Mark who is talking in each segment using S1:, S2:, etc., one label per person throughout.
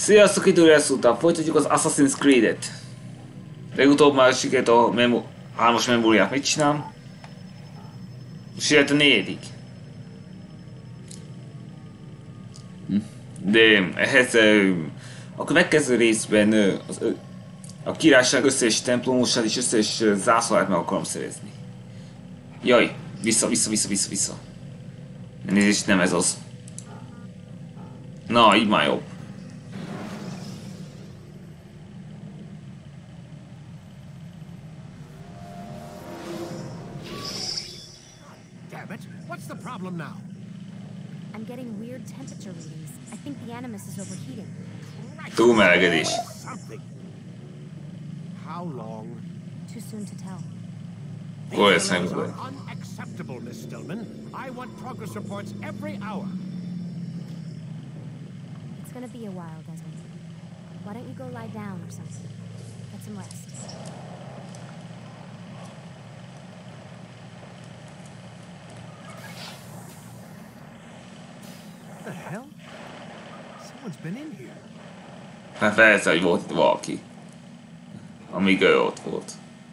S1: Sziasztok, itt újra szóltam. Folytatjuk az Assassin's Creed-et. Legutóbb már sikerült a 3-as memóriát mit csinálom. És jött a 4. De ehhez a következő részben a királyság összes templomosát és összes zászlóját meg akarom szerezni. Jaj, vissza. Nézést, nem ez az. Na, így már jobb.
S2: What's the problem now?
S3: I'm getting weird temperature readings. I think the Animus is overheating.
S1: Túlmelegedés.
S2: How long?
S3: Too soon to tell.
S1: These
S2: are unacceptable, Miss Stillman. I want progress reports every hour.
S3: It's gonna be a while, Desmond. Why don't you go lie down or something? Get some rest.
S2: What the hell? Someone's been in here.
S1: Hát persze, hogy volt itt valaki. Amíg ő ott volt.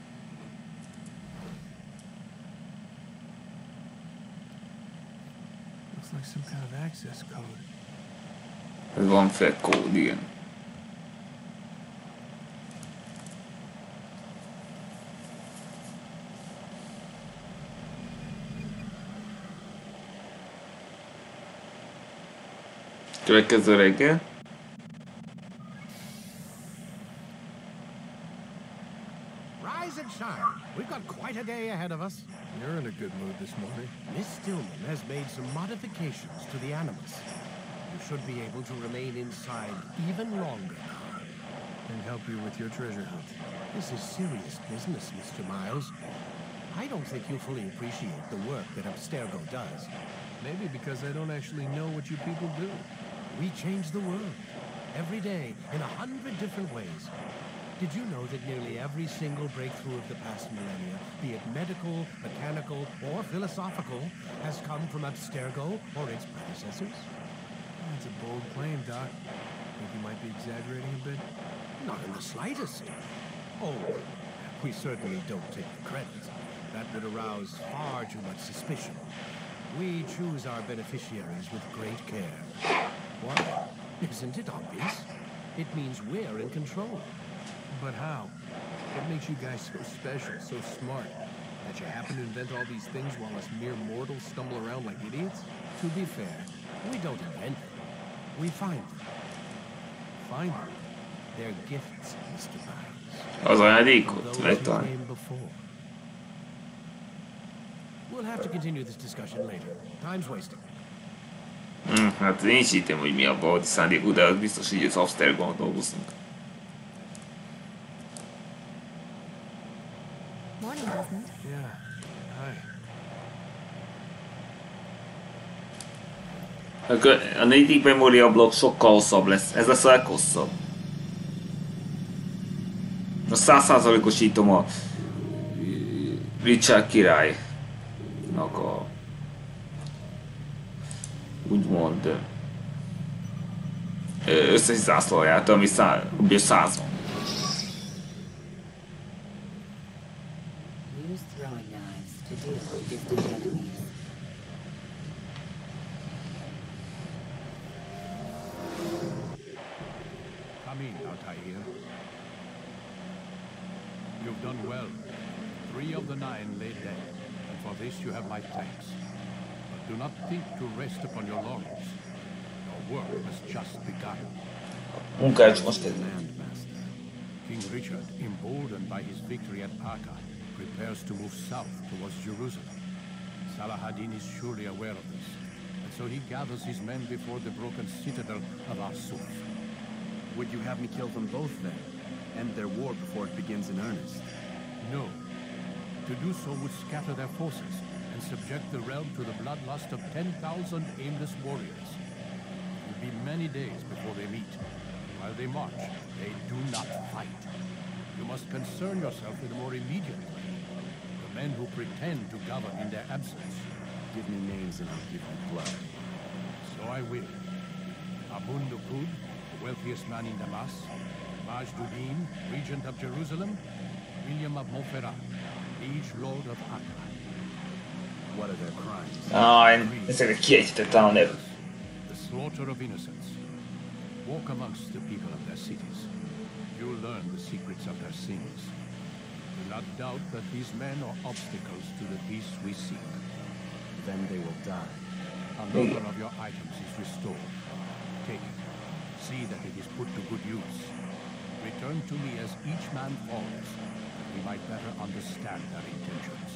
S2: Looks like some kind of access code.
S1: Ez van fel kód, igen. Következő reggel.
S2: Rise and shine. We've got quite a day ahead of us.
S4: You're in a good mood this morning.
S2: Miss Stillman has made some modifications to the Animus. You should be able to remain inside even longer now.
S4: And help you with your treasure hunt.
S2: This is serious business, Mr. Miles. I don't think you fully appreciate the work that Abstergo does.
S4: Maybe because I don't actually know what you people do.
S2: We change the world, every day, in 100 different ways. Did you know that nearly every single breakthrough of the past millennia, be it medical, mechanical, or philosophical, has come from Abstergo or its predecessors?
S4: That's a bold claim, Doc. Think you might be exaggerating a bit?
S2: Not in the slightest. Oh, we certainly don't take the credit. That would arouse far too much suspicion. We choose our beneficiaries with great care. What? Isn't it obvious? It means we're in control.
S4: But how? What makes you guys so special, so smart? That you happen to invent all these things while us mere mortals stumble around like idiots?
S2: To be fair, we don't invent them. We find them.
S4: Find them?
S2: They're gifts, Mr. Miles.
S1: Az ajándékot
S2: Those
S1: vett
S2: who
S1: a...
S2: came before. We'll have to continue this discussion later. Time's wasting.
S1: Hát én is hittem, hogy mi a valódi szándékú, de az biztos, hogy az Abstergo-n dolgozunk.
S3: Morning, Desmond.
S4: Yeah. Hi.
S1: A 4. memória blokk sokkal hosszabb lesz. Ez lesz a leghosszabb. A 100%-osítom a Richard királynak a úgymond összes zászlóját, ami 100 van.
S5: Use throwing knives to deal with distant enemies.
S4: Come in, Altair. You've done well. 3 of the 9 lay dead, and for this you have my thanks. But do not think to rest upon your laurels. Your work has just begun.
S1: Munkács most ez.
S4: Landmaster. King Richard, emboldened by his victory at Acre, prepares to move south towards Jerusalem. Salah-ad-Din is surely aware of this, and so he gathers his men before the broken citadel of Arsuf.
S6: Would you have me kill them both then? End their war before it begins in earnest?
S4: No. To do so would scatter their forces and subject the realm to the bloodlust of 10,000 aimless warriors. It will be many days before they meet. While they march, they do not fight. You must concern yourself with a more immediate way. The men who pretend to govern in their absence.
S6: Give me names and I'll give you blood.
S4: So I will. Abun Dukud, wealthiest man in Damas, Majd-Duddin, regent of Jerusalem, William of Montferrat, liege lord of Acre.
S6: What are their crimes?
S1: Ezeket kiejtettem a nev.
S4: The slaughter of innocents. Walk amongst the people of their cities. You'll learn the secrets of their sins. Do not doubt that these men are obstacles to the peace we seek.
S6: Then they will die.
S4: Another of your items is restored. Take it. See that it is put to good use. Return to me as each man falls, that we might better understand their intentions.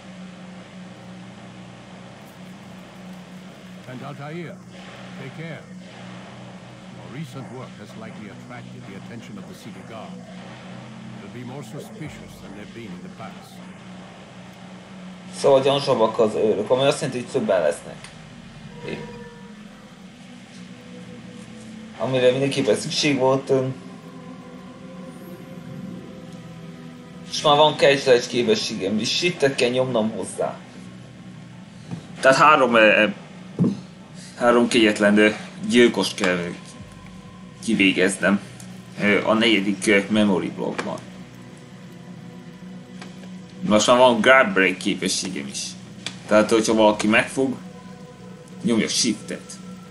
S4: And Altair, take care. Your recent work has likely attracted the attention of the city guard. They'll be more suspicious than they've been in the past.
S1: Szóval gyanúsabbak az őrök, ami azt jelenti, hogy többen lesznek. Amire mindenképpen szükség volt. És már van kegyfeles képességem, és shittet kell nyomnom hozzá. Tehát három kegyetlen gyilkost kell kivégeznem a 4. memory blokkban. Most már van guard break képességem is. Tehát, hogyha valaki megfog, nyomja shiftet.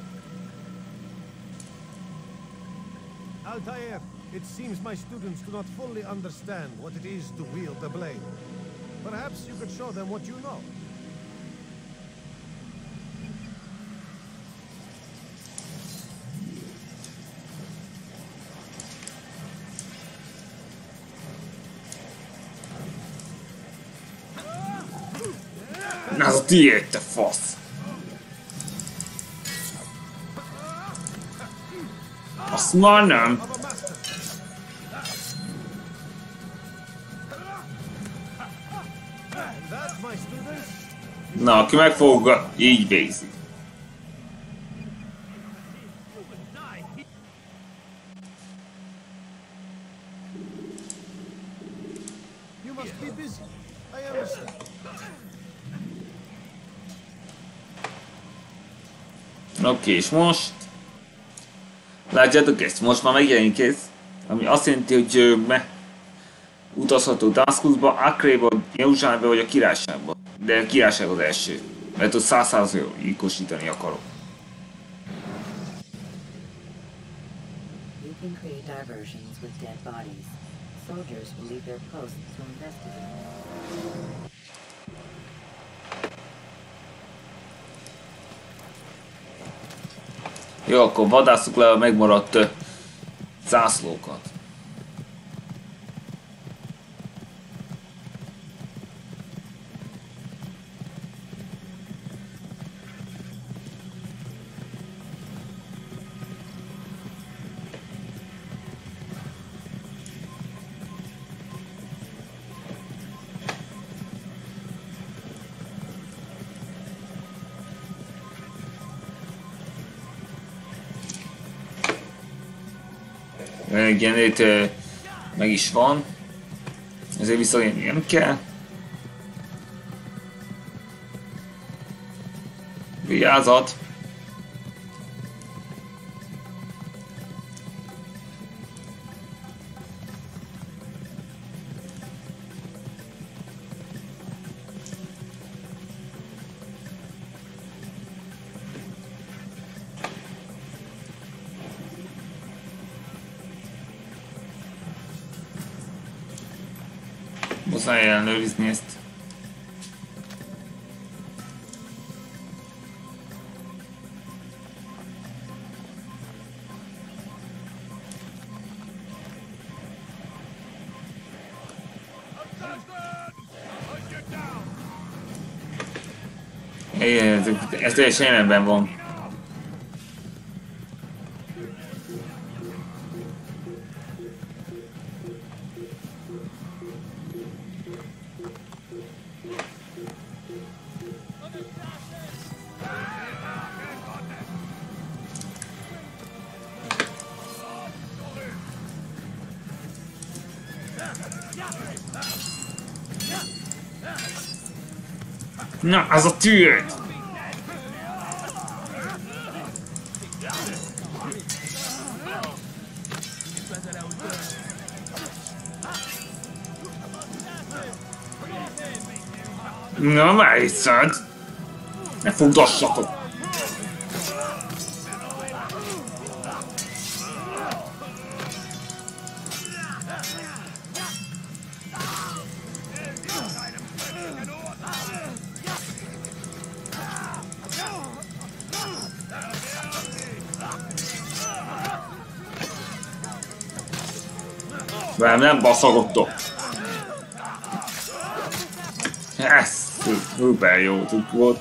S2: Altair, it seems my students do not fully understand what it is to wield the blade. Perhaps you could show them what you know.
S1: Az a tiéd, te fasz! Azt már nem! Na, aki megfogja, így végzi.
S2: You must be busy. I understand.
S1: Oké, és most... Látjátok ezt? Most már megjelenik ez, ami azt jelenti, hogy utazható Damaskusba, Acréba, Jeruzsálembe vagy a királyságba. De a királyság az első, mert ott 100%-osítani akarok.
S5: You can create diversions with dead bodies. Soldiers will leave their posts to investigate.
S1: Jó, akkor vadásszuk le a megmaradt zászlókat. Igen, itt meg is van, ezért visszajönni nem kell. Vigyázat! Muszáj ellenőrizni ezt. Ez teljesen jelenben van. Na, az a tűr! Na, már hiszed! Ne fogdassatok! Nem baszagodtok! Ez szuper jó trükk volt.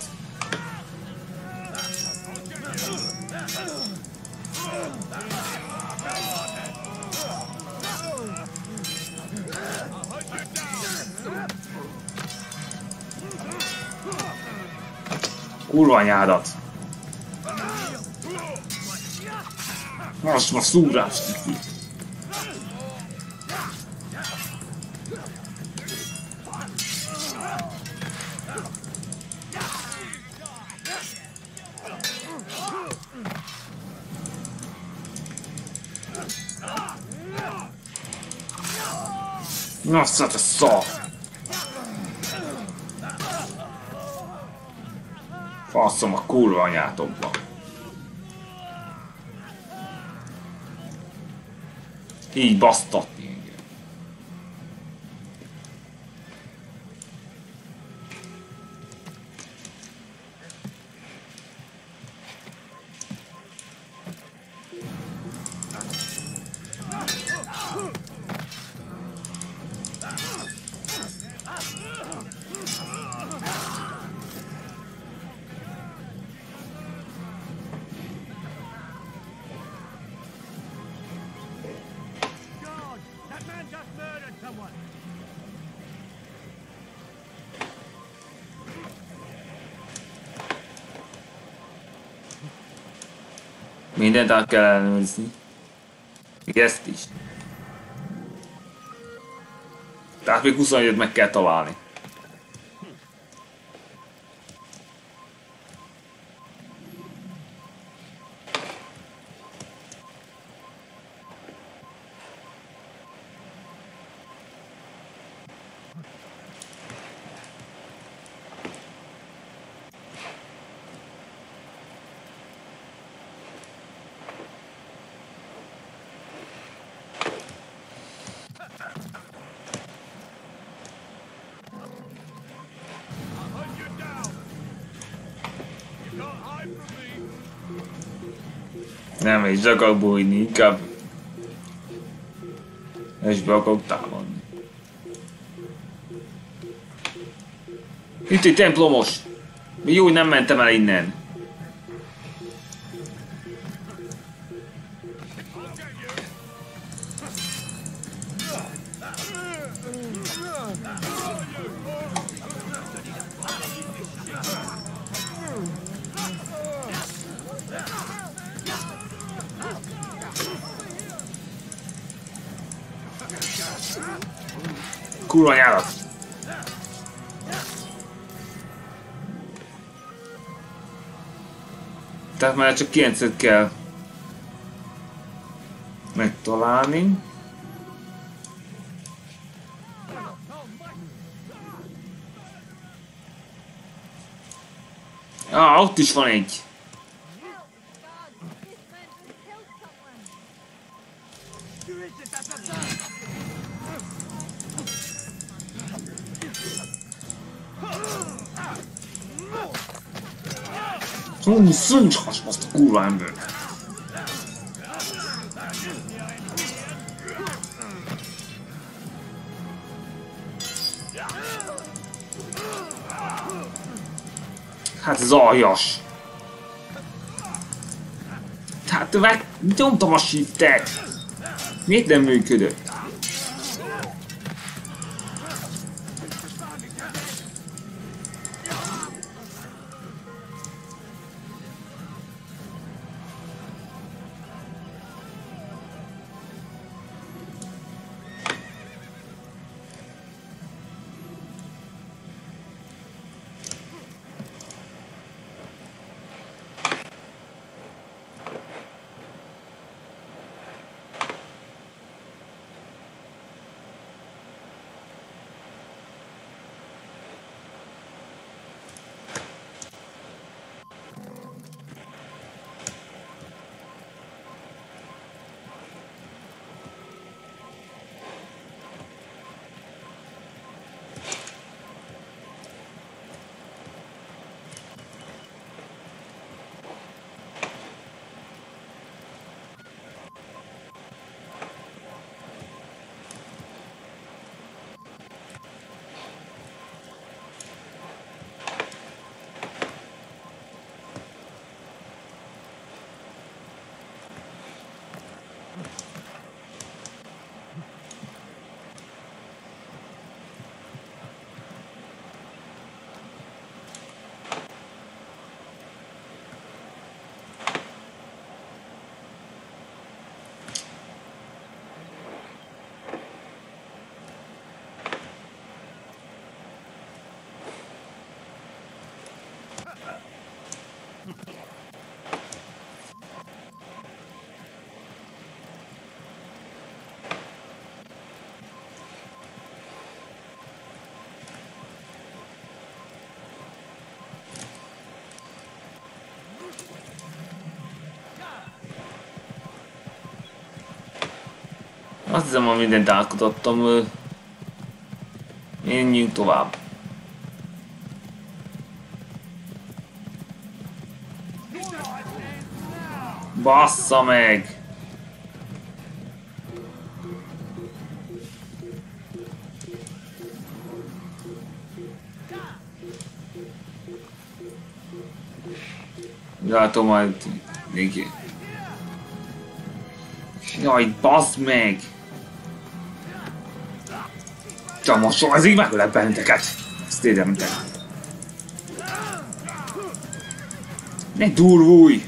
S1: Kurva anyádat! Most ma szúrás neki! Nossa, te szar! Faszom a kurva anyátokba! Így basztatni engem. Mindent át kell ellenőrizni. Még ezt is. Tehát még 25-et meg kell találni. Nem, és akarok bújni, inkább és be akarok támadni. Itt egy templomos! Jó, hogy nem mentem el innen. Kurva anyádat! Tehát már csak 9-et kell megtalálni. Ott is van egy. Szúcs azt a kurva ember! Hát ez aljas! Hát nyomtam a shiftet! Miért nem működött? Azt hiszem, hogy mindent átkutattam. Menjünk tovább. Bassza meg! Látom majd neki. Jaj, bassz meg! Csomosol, ez így megölek benneteket! Ezt érdemtek. Ne durvulj!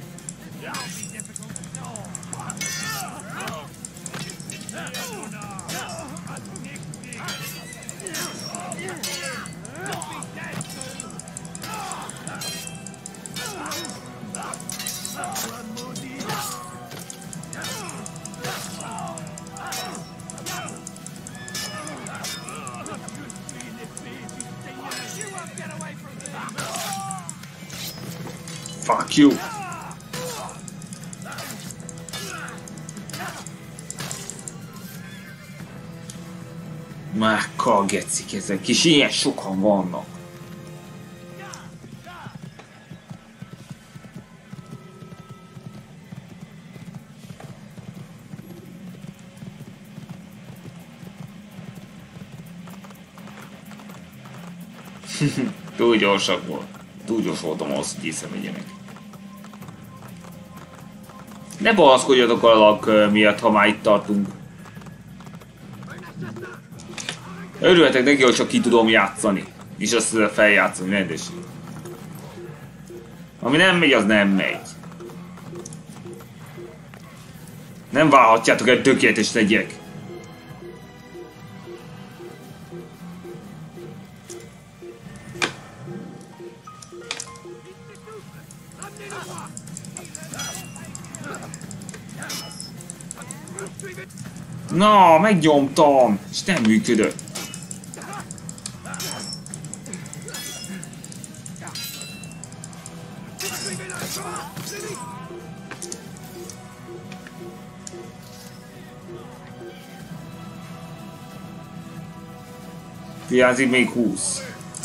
S1: Fuck you! Mákkal gecik ezek, és ilyen sokan vannak. Túl gyorsak volt. Túl gyors voltam ahhoz, hogy észrevegyenek. Ne balaszkodjatok a lag miatt, ha már itt tartunk. Örülhetek neki, hogy csak ki tudom játszani. És azt feljátszani rendesen. Ami nem megy, az nem megy. Nem várhatjátok el, tökéletes legyek. Na, megnyomtam, és nem működött. Hiányzik még 20.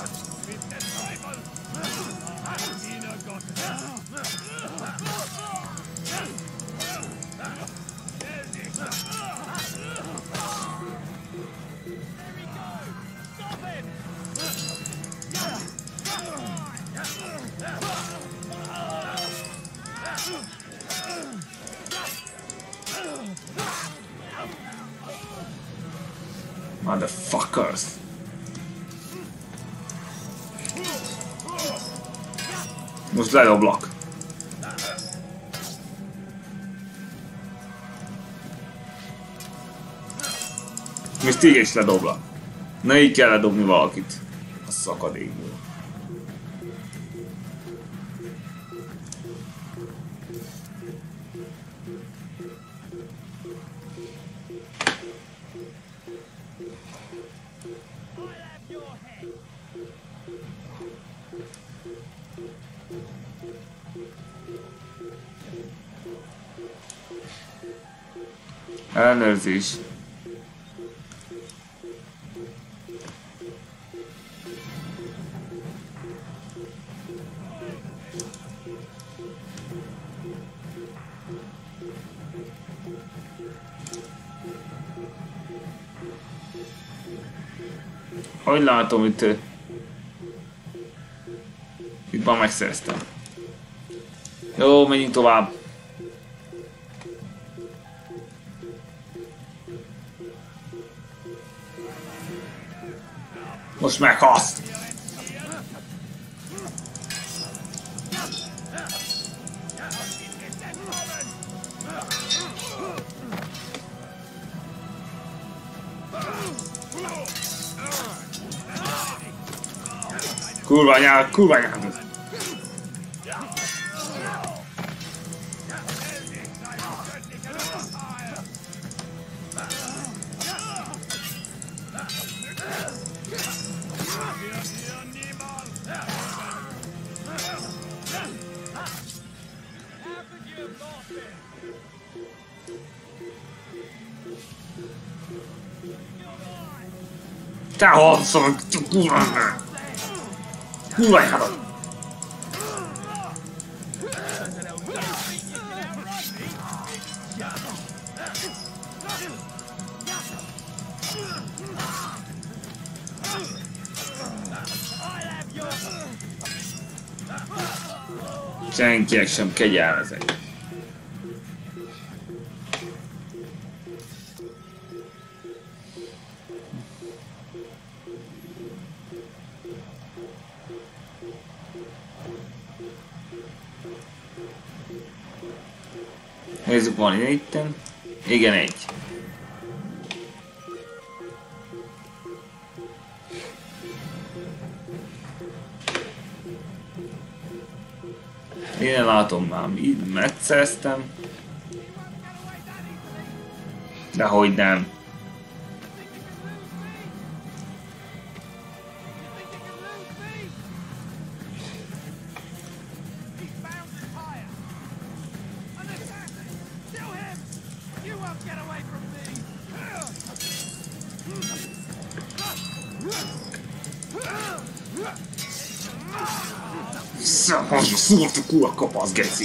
S1: Motherfuckers. Most ledoblak. Most téged is ledoblak. Na így kell ledobni valakit. A szakadékból. Ellenőrzés. Ahogy látom, itt már megszereztem. Jó, menjünk tovább. Most meghalsz! Kurva anyád, kurva anyád! Te halszol! Kurva járod! Senkinek sem kegyelmezek. Nézzük, van itten. Igen, egy. Én látom már, így megszereztem. Dehogy nem. Szarvasba szúrt a kurva kapasz, geci!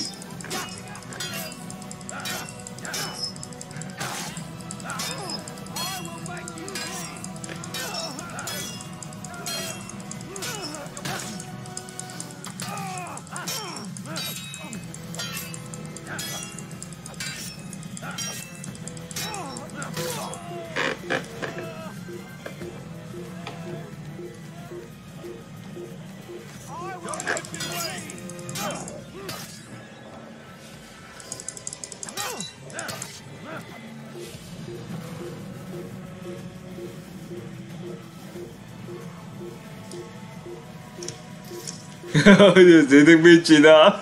S1: Nézzétek, mit csinál!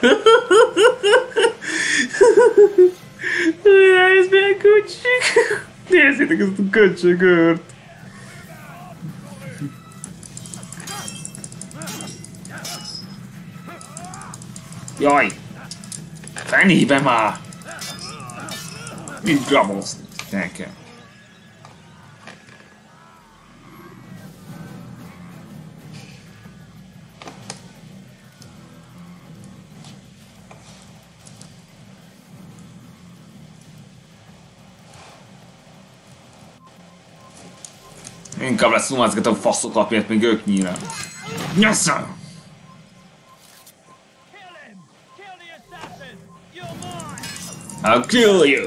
S1: Ez milyen köcsög! Nézzétek ezt a köcsögört! Jaj! Fenébe már! Mit gramozni nekem? Inkább leszumázgatom faszokat, miért még ők nyílem. Nyassa! I'll kill you!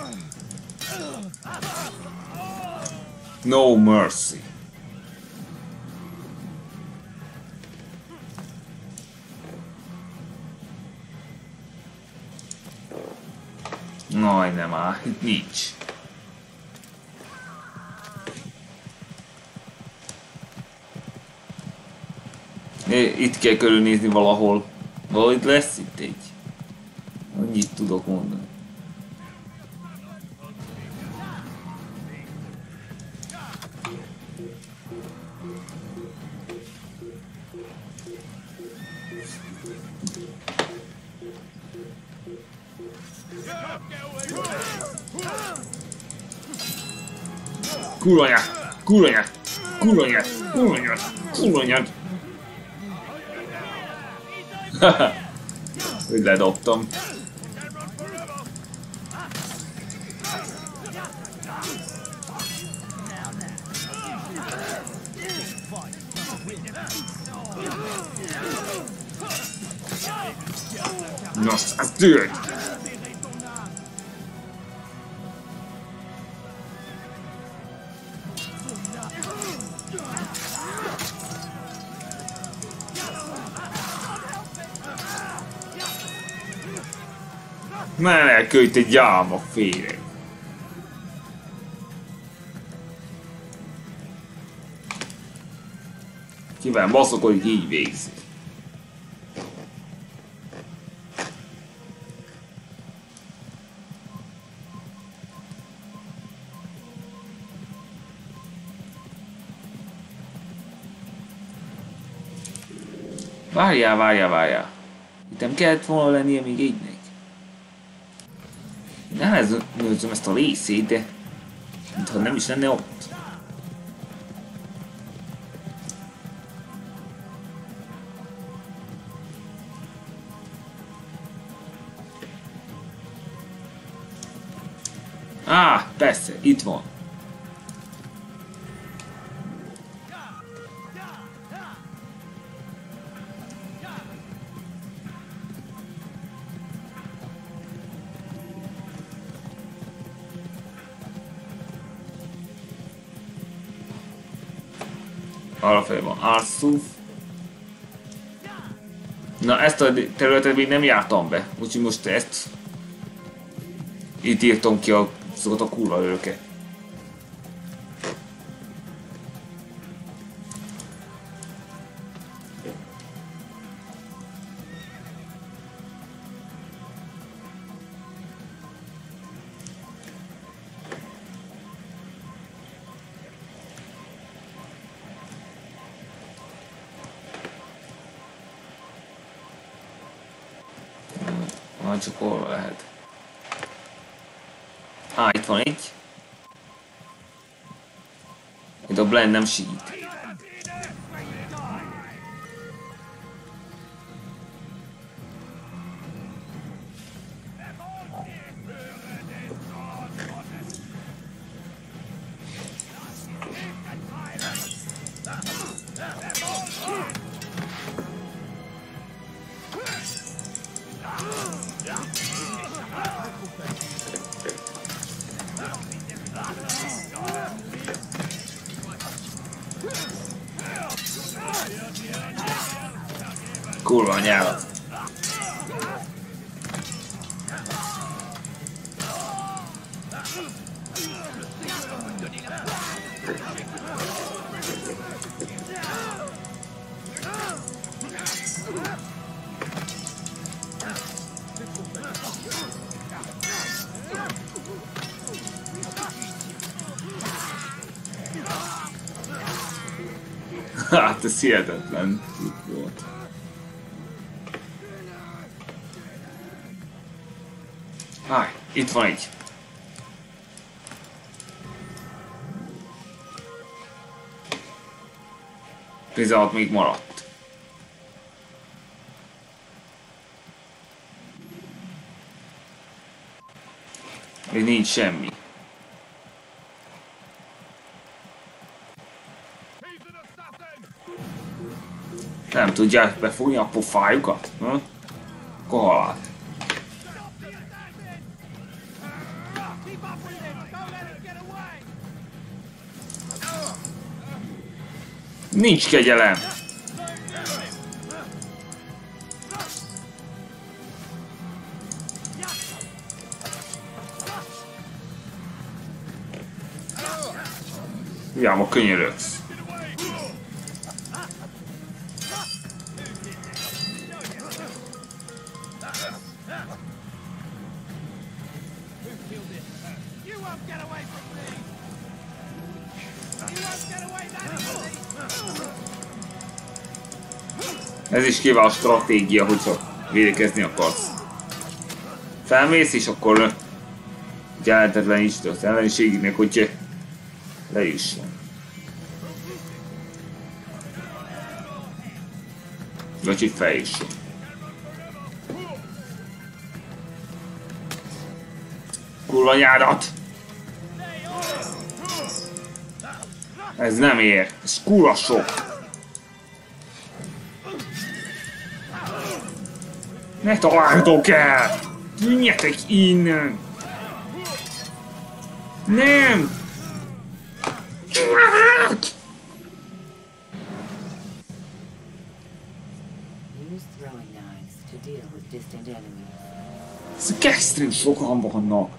S1: No mercy. Majdnem már, itt nincs. Itt kell körülnézni valahol. Valahogy lesz itt egy. Annyit tudok mondani. Kuranyát! Kuranyát! Kuranyát! Kuranyát! Kuranyát! Haha! Úgy ledobtam. Nos, az tűnt! Menekülj, te gyáva féreg! Kivel baszokodik, így végzi. Várjál. Itt nem kellett volna lennie még egynek. Nem ez nőzöm ezt a részét, de... Mintha nem is lenne ott. Persze, itt van. Arrafelé van Arsuf. Na, ezt a területet még nem jártam be, úgyhogy most ezt itt írtam ki azokat a kurva őket. Csak hol lehet. Itt van egy. Itt a blend nem segít. Kurva anyálat. Hát ez hihetetlen volt. Itt van egy. Tizenhat még maradt. Még nincs semmi. Nem tudják befogni a pofájukat? Kohalát. Nincs kegyelem. Hiába könyörögsz. Ez is kiváló stratégia, hogyha védekezni akarsz. Felmész és akkor jelentetlenítsd az ellenségnek, hogy lejusson. Vagy hogy feljusson. Kurva nyárat! Ez nem ér, ez kurva sok. Ne találjatok el! Tűnjetek innen! Nem! Ezek extrém sokan vannak.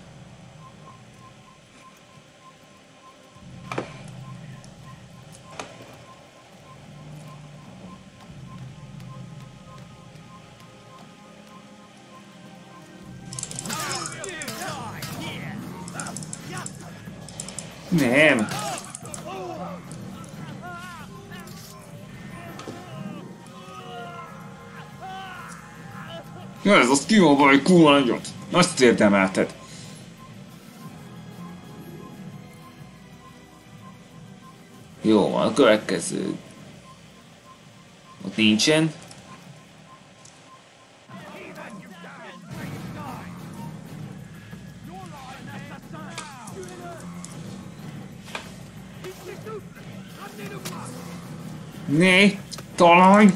S1: Nem. Ja, ez az kívülva egy kurva nagyot. Azt érdemelted. Jó van, a következő. Ott nincsen. Né, talaj!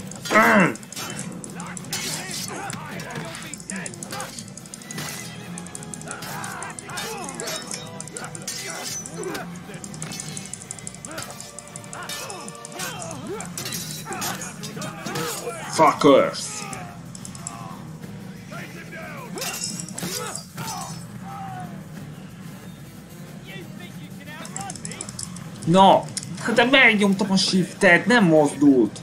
S1: Fuckers! No, hát de megnyomtam a shiftet, nem mozdult.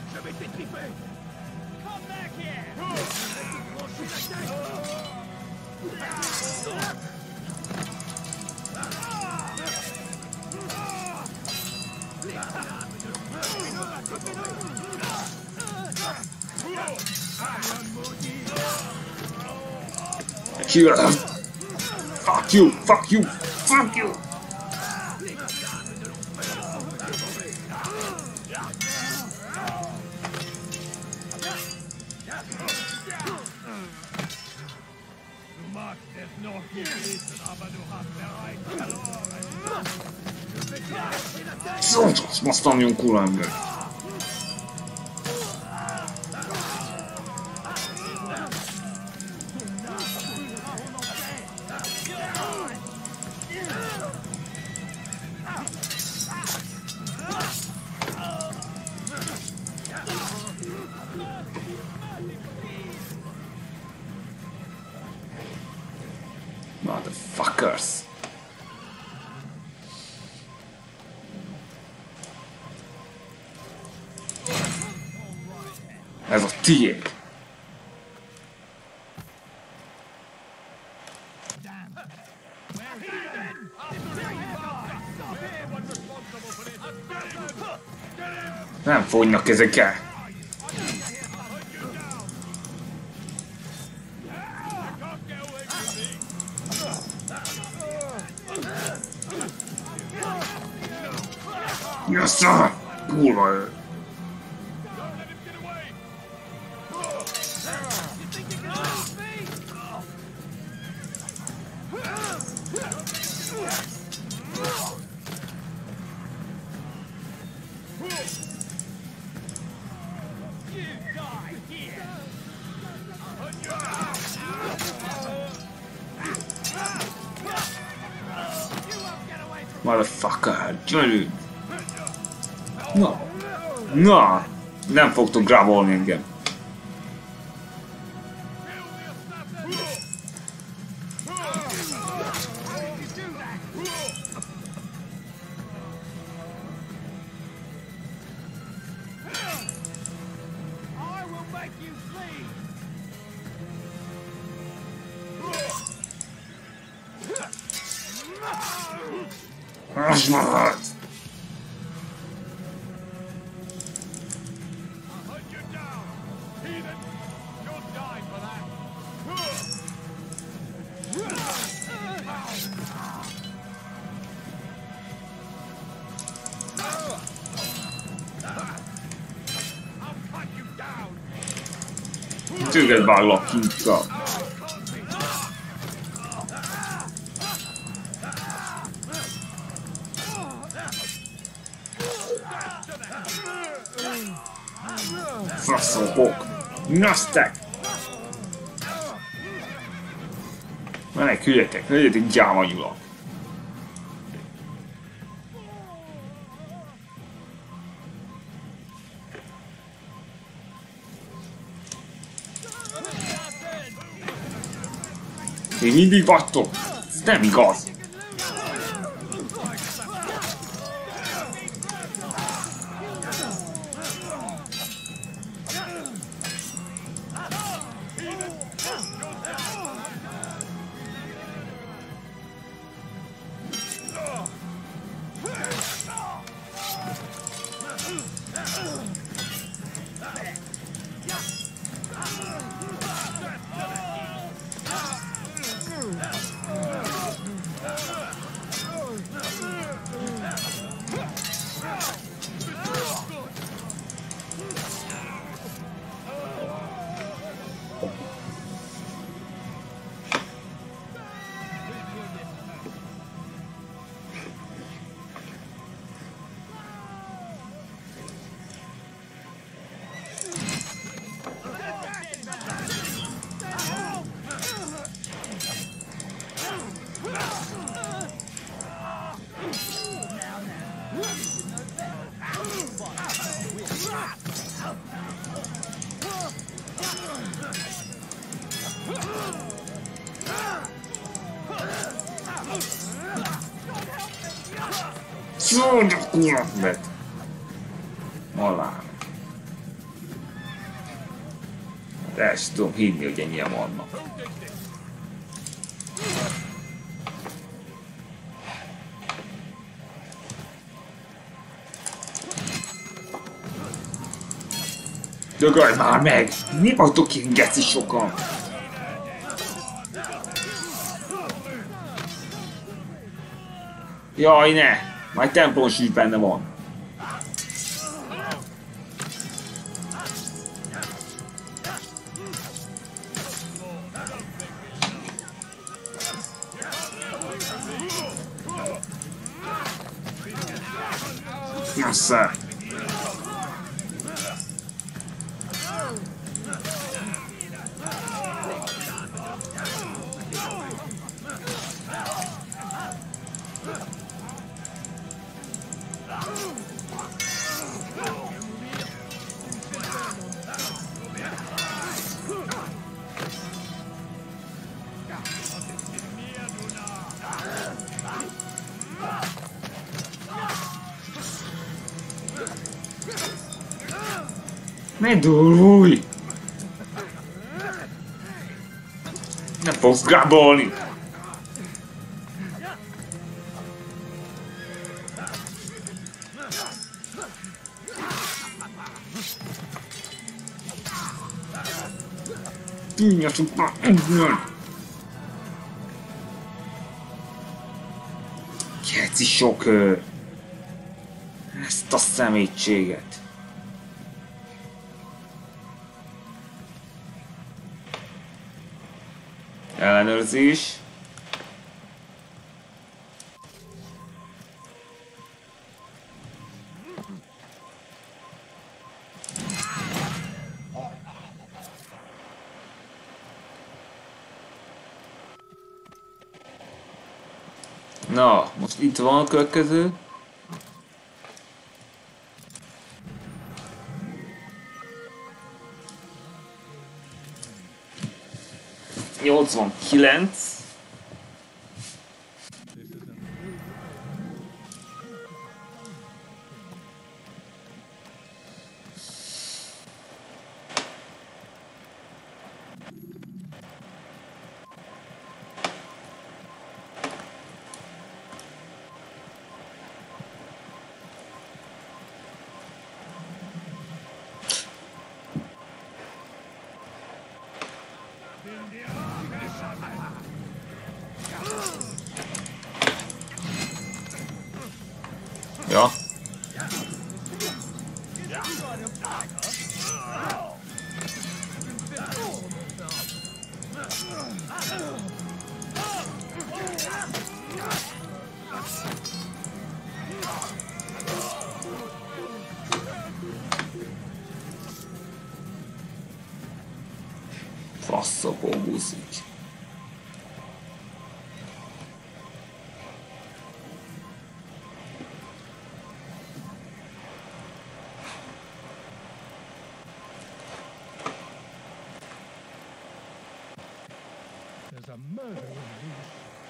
S1: Fuck you, fuck you, fuck you! Sonst was tam jön kurva. Motherfuckers. Ez a tiéd. Nem fogynak ezekkel. Jössze! Kurva ő! Motherfucker, gyerünk! Na! Na! Nem fogtok grabolni engem. Használhat! Téged váglak kincsra. Faszokok! Nasztek! Meneküljetek, legyetek gyámanyulak! Még mindig vagytok? Ez nem igaz! Szúrd, kurvet! Malán. El sem tudom hinni, hogy ennyien vannak. Dögölj már meg! Mi vagytok ilyen geci sokan? Jaj, ne! Már templomos is benne van. Jassza! Ne durulj! Nem fogsz gábolni! Tűnjetek már innen! Keci sokőr! Ezt a szemétséget! Ellenőrzés. Na, most itt van a következő. Nyolcvankilenc. Ja. Faszapó buszik.
S2: There's a murder in these.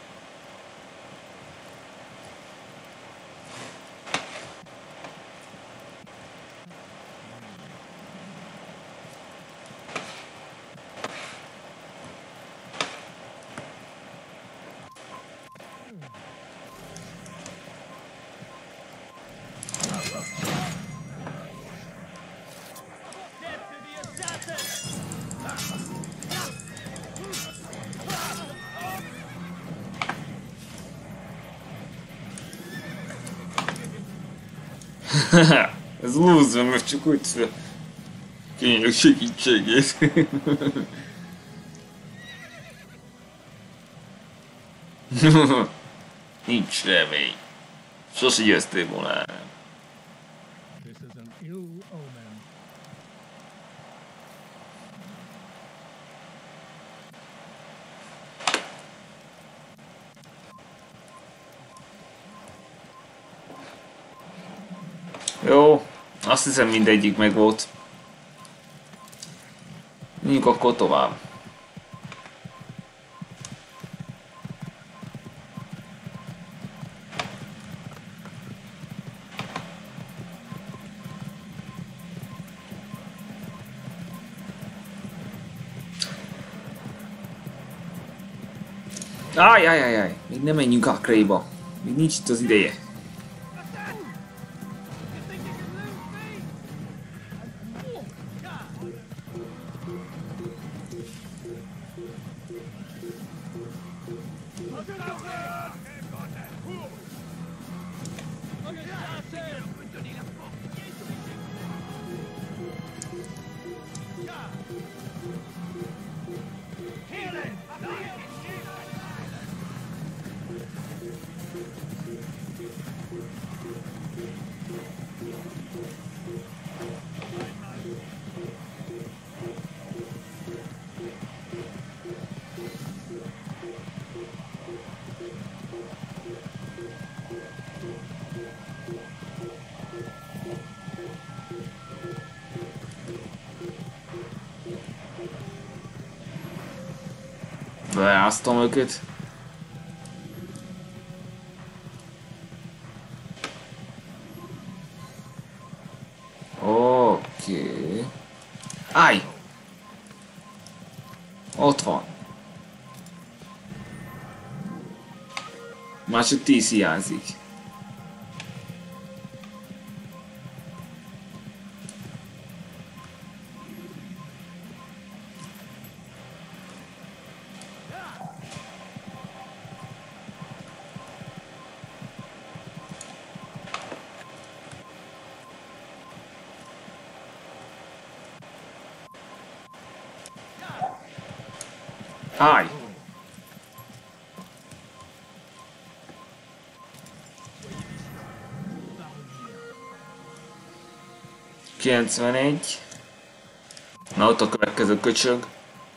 S1: Ez loser, most csak úgy fel. Kények segítségét. Nincs remény. Sose győztél volna el.
S2: This is an ill omen.
S1: Jó, azt hiszem mindegyik meg volt. Menjünk akkor tovább. Áj, még nem menjünk Akréba. Még nincs itt az ideje. Beáztam őket. Oké. Állj! Ott van. Már csak 10 hiányzik. Állj! ...91... Na ott a következő köcsög.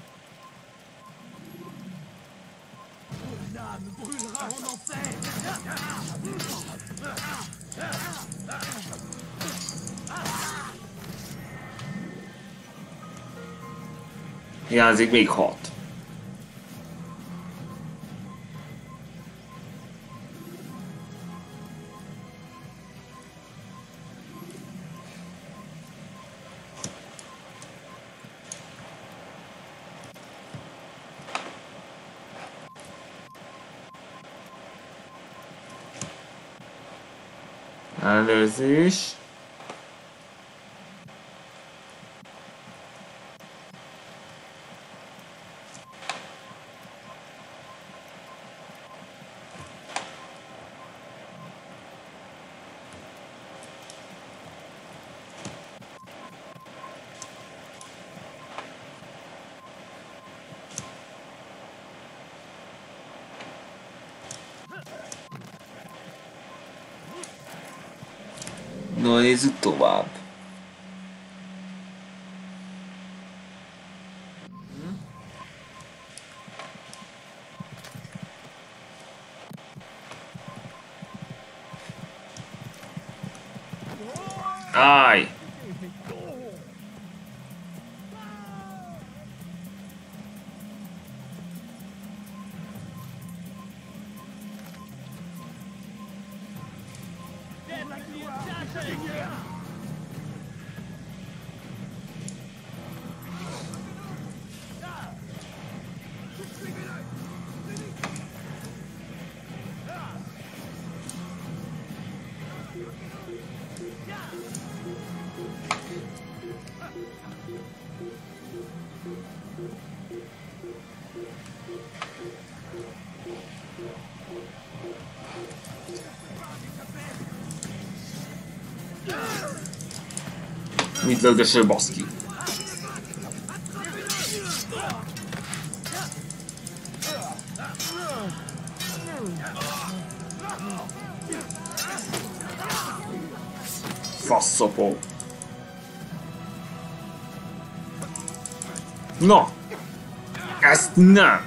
S1: Hiányzik még 6. Előzés. No, nézzük tovább. Állj! Mit lögdösöl, baszki? Faszopó. Na! Ezt nem!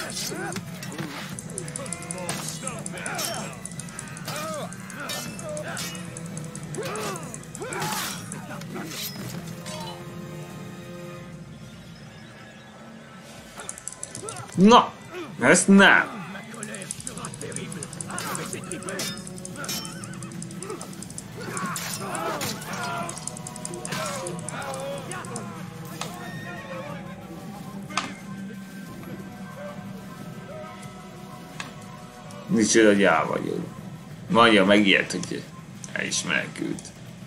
S1: Na, ezt nem! Micsoda gyár vagyok. Mondja meg ilyet, hogy el is menekült.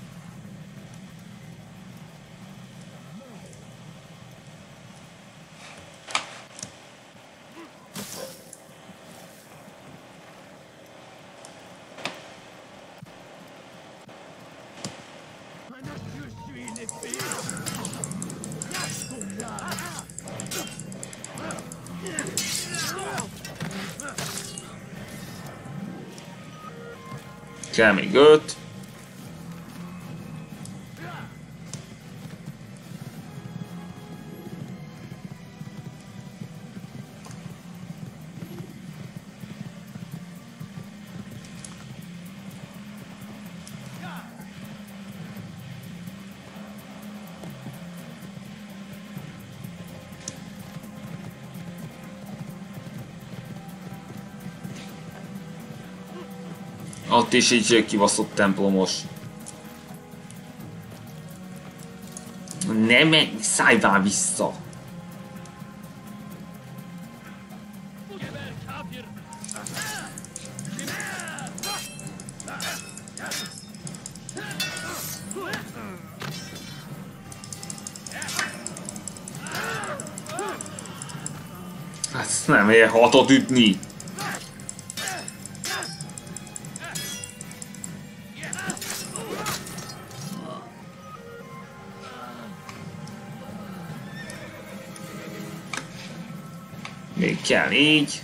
S1: Kell még 5. Ott is így kibaszott templomos. Ne menj, szállj már vissza! Hát nem ér 6-ot ütni! Még kell így.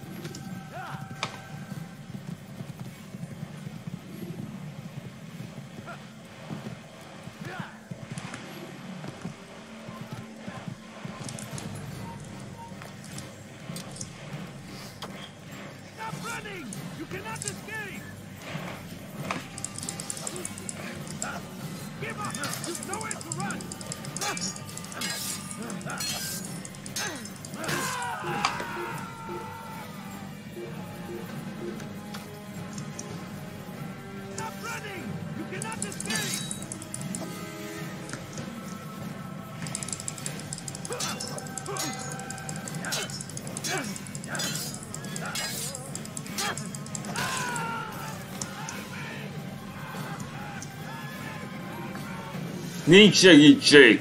S1: Nincs segítség!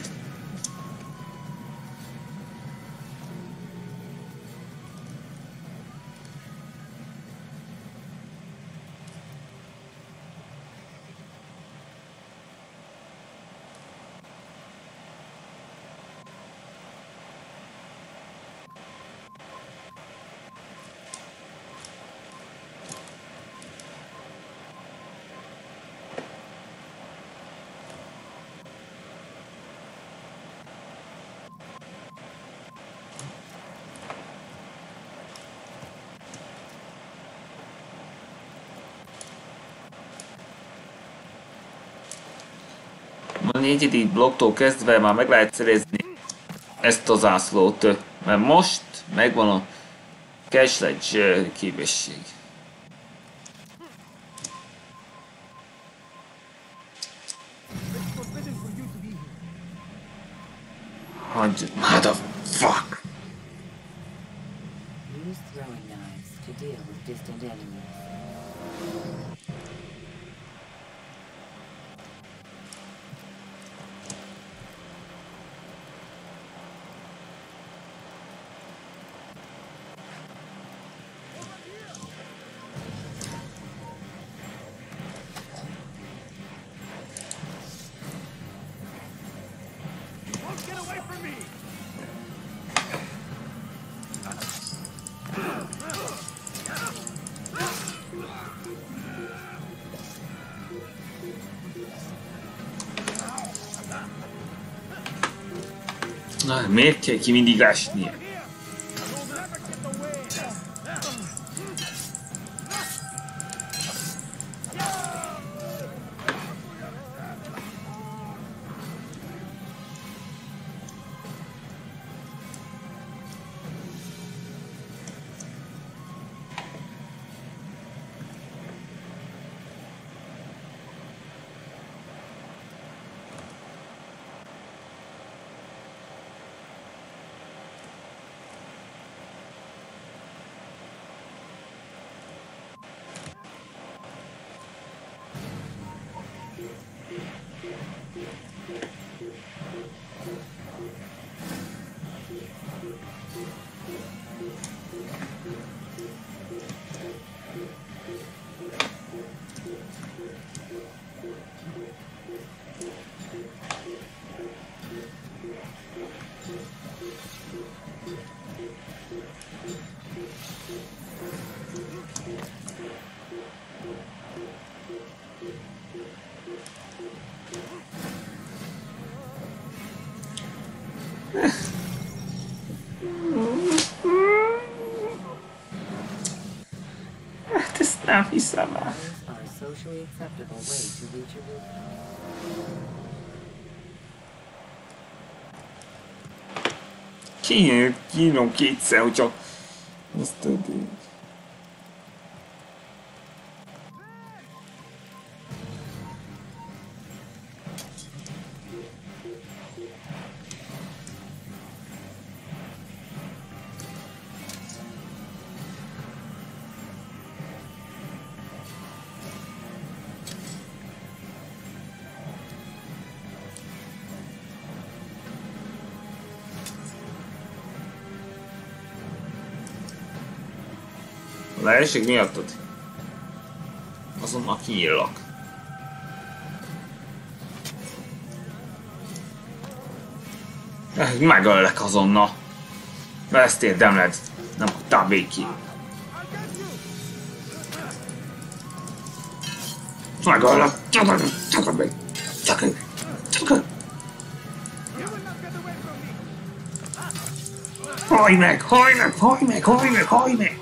S1: A 4. blokktól kezdve már meg lehet szerezni ezt a zászlót, mert most megvan a cashledge képesség. Motherfuck!
S5: Use throwing knives to deal with distant enemies. Na, miért kell ki mindig ásni?
S1: Hát ezt nem hiszem el.
S5: Are a socially acceptable way to reach a rooftop.
S1: Kínom kétszer, hogyha azt tudjuk. A lehetőség miattad? Azonnal kinyíllak. Megöllek azonnal. Mert ezt érdemled. Nem hagytál végig. Megöllek. Csak Hajj meg! Hajj meg! Hajj meg! Hajj meg! Hajj meg!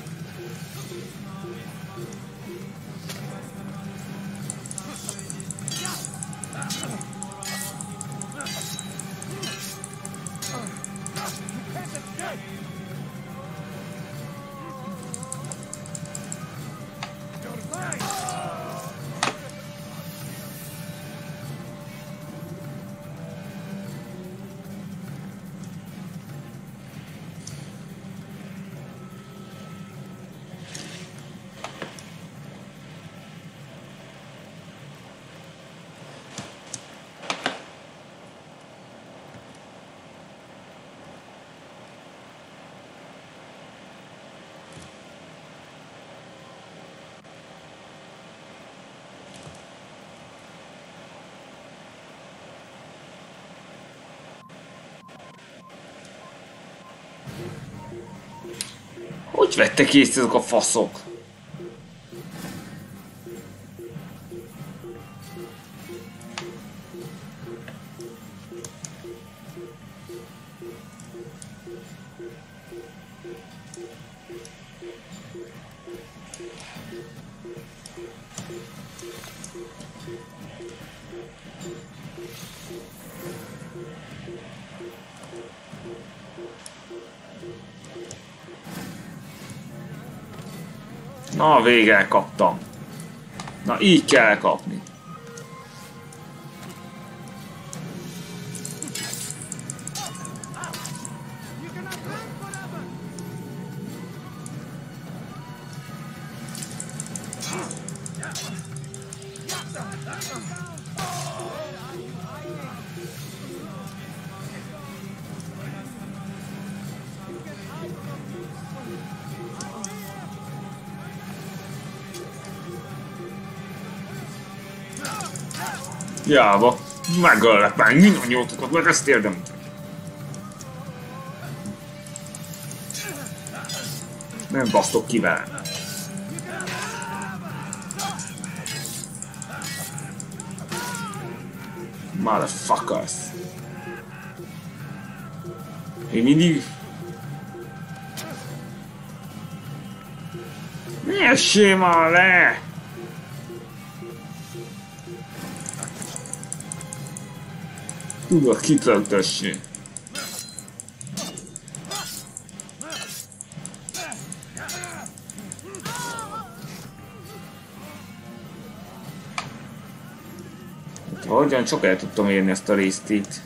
S1: Hogy vettek észre ezek a faszok? Na, végre kaptam. Na, így kell kapni. Jába, megöllek már mindannyiótokat, mert ezt érdemlek. Nem basztok ki velem. Motherfuckers. Én mindig... Ne essél már le! Tudod, kitöltössé. Hogyan csak el tudtam érni ezt a részt itt.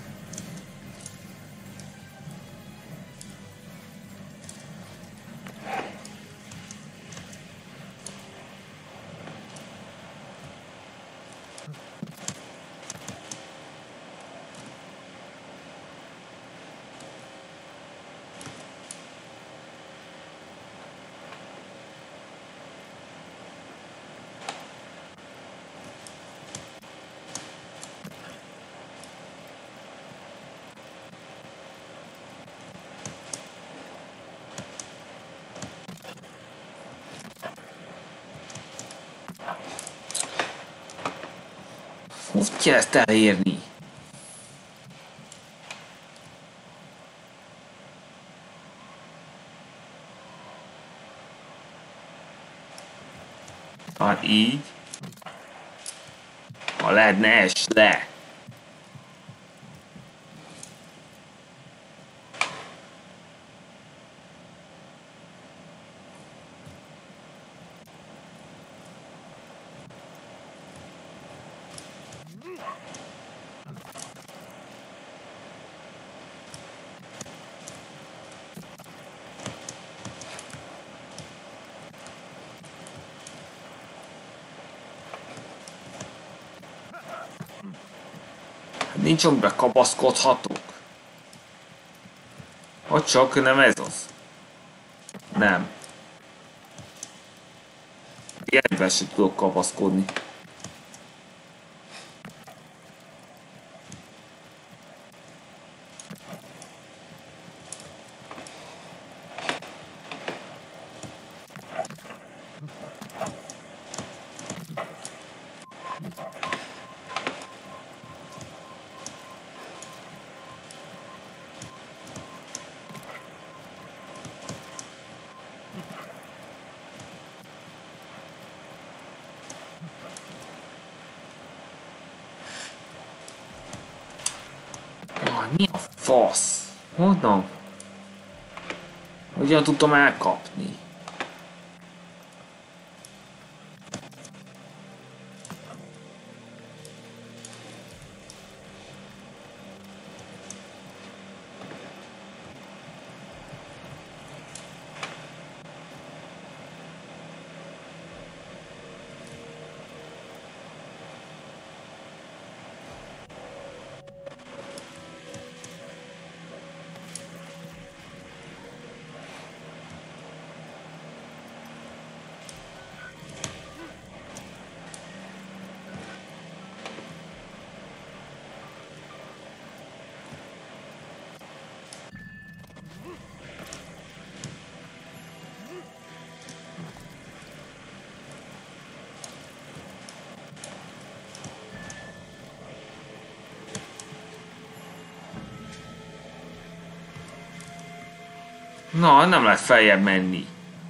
S1: Hogy kell ezt elérni? Hát így. Ha lehet, ne ess le. Nincs, amiben kapaszkodhatok. Hogy csak nem ez az. Nem. Ilyenben sem tudok kapaszkodni. Mi a fasz? Honnan? Hogyan tudtam elkapni? Na, nem lehet feljebb menni.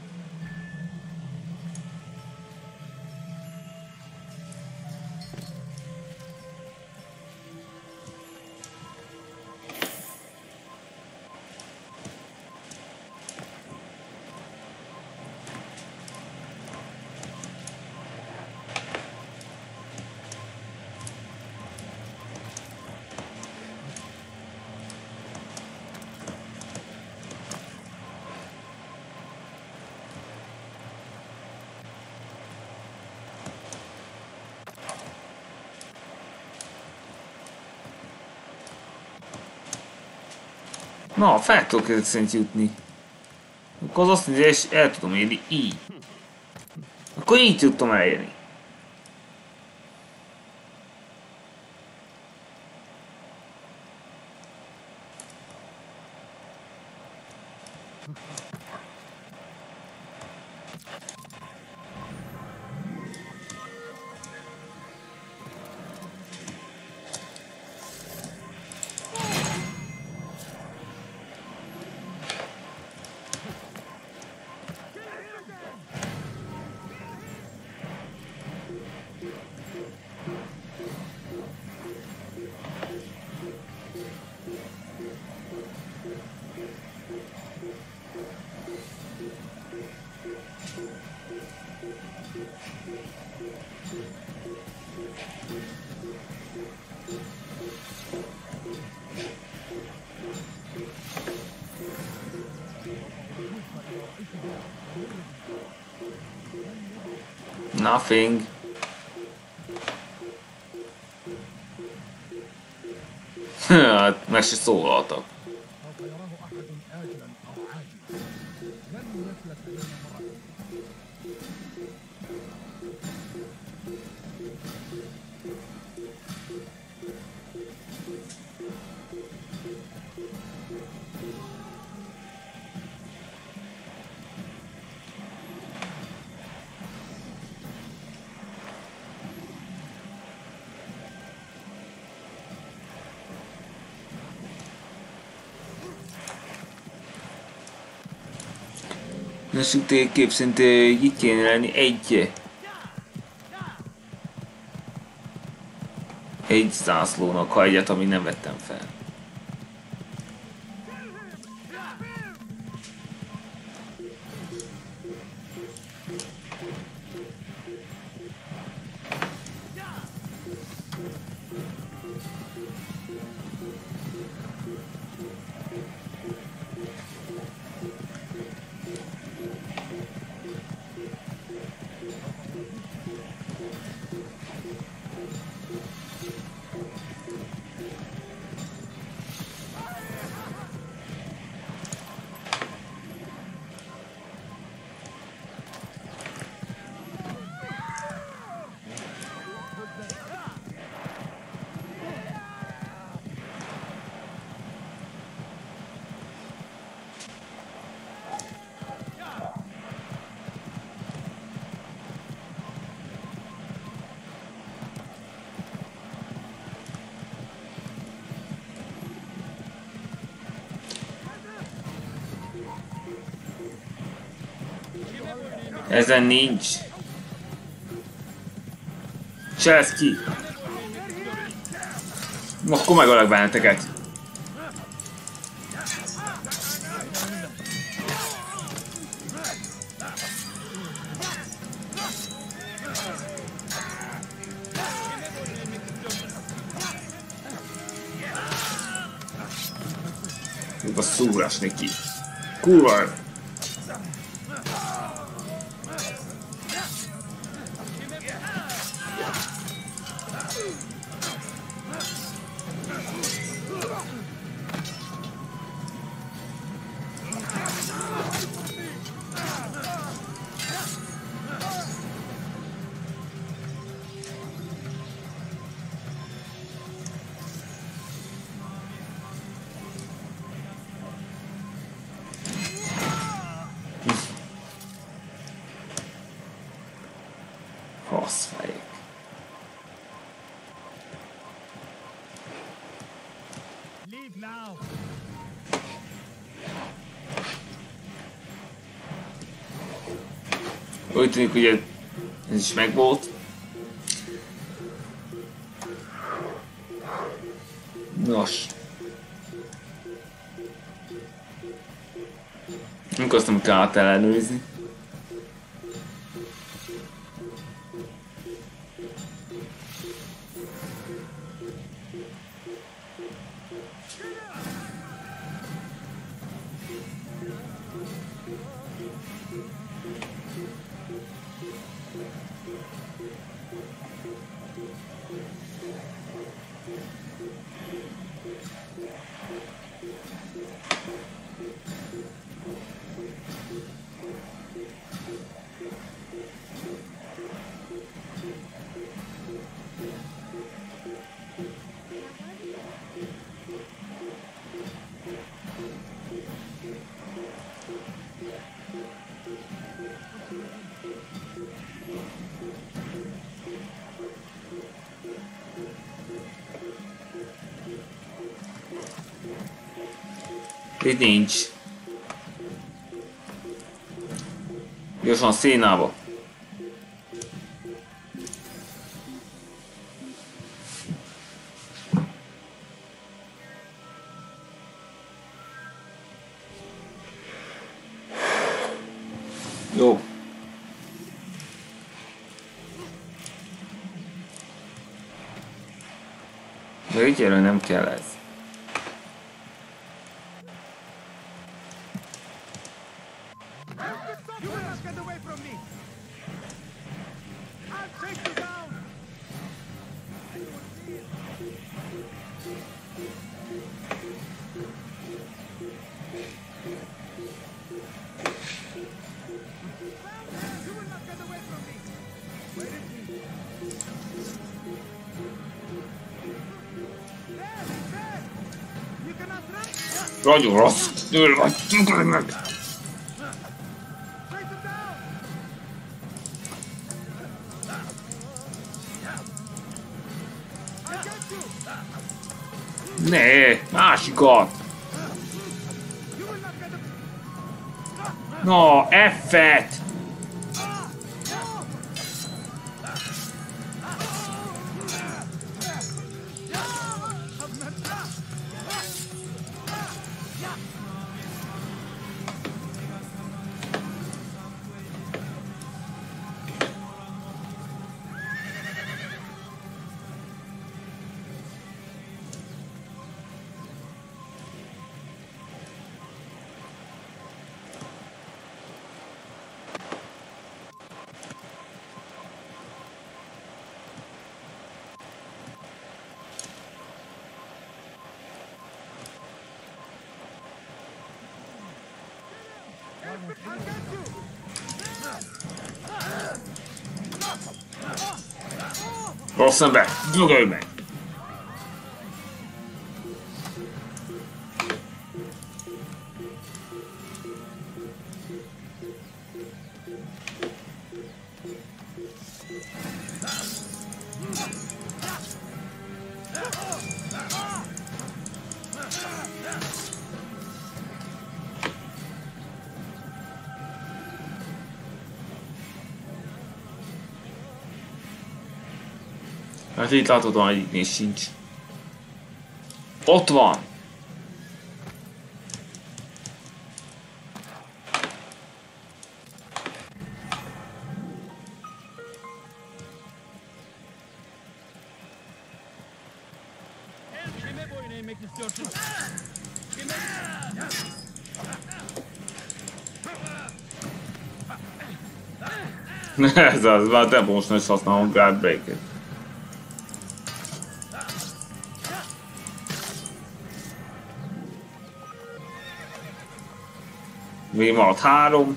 S1: Na, fel tudok ezek szerint jutni. Akkor az azt mondja, és el tudom érni így. Akkor így tudtam elérni. Nothing. Hát, meg se szólaltak. Lassú térkép szerint itt kéne lenni egy zászlónak, ha egyet, amit nem vettem fel. Ezen nincs. Cselsz ki! Akkor megölök benneteket. A szúrás neki. Kurva! Haszfejek. Úgy tűnik, hogy ez is megvolt. Nos. Amikor azt nem kellett ellenőrizni. Itt nincs. Gyorsan szénába. Jó. De ügyelő nem kell ez. Nagyon rossz. Meg. Ne, másikat. No, F-et! Rossz ember, dögölj meg! Hát itt láthatóan egyiknél sincs. Ott van! Ez az, már te most nem használom guard breaket. Még maradt 3.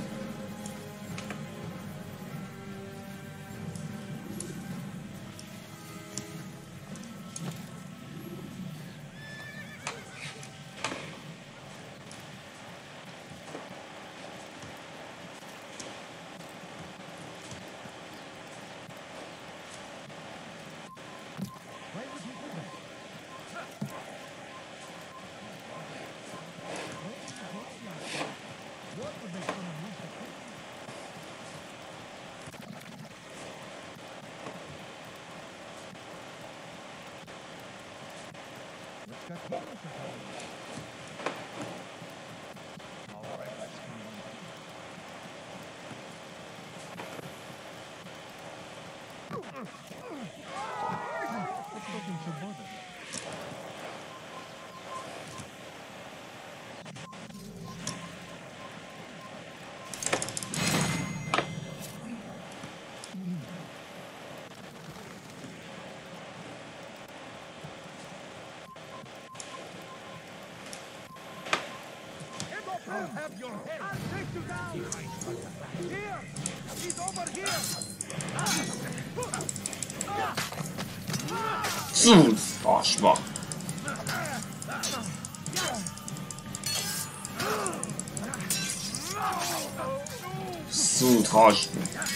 S2: Have your head. I'll take you down. Here. He's over here.
S1: Fasba. Szút hasba.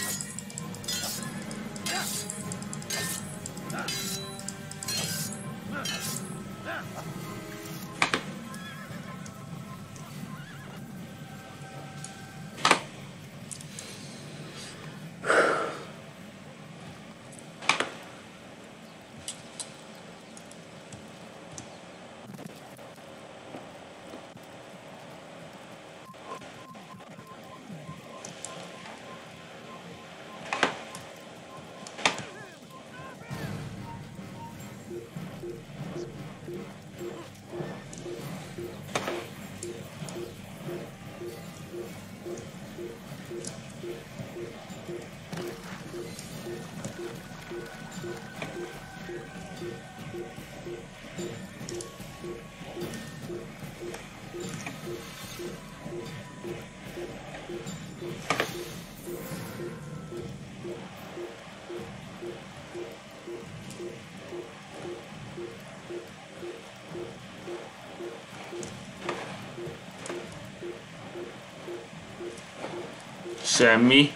S1: Semmi.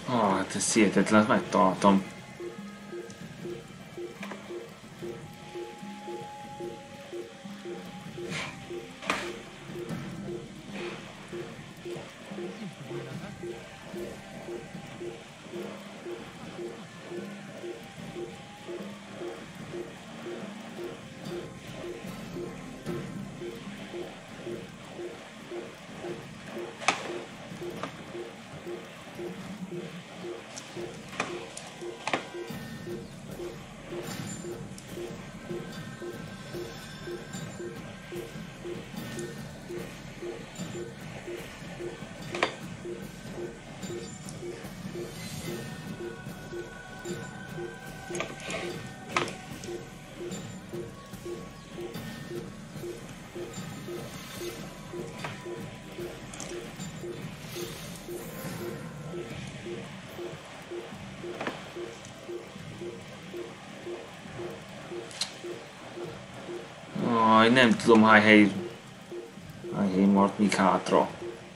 S1: Hát ez hihetetlen, megtaláltam. Nem tudom hány hely maradt még hátra.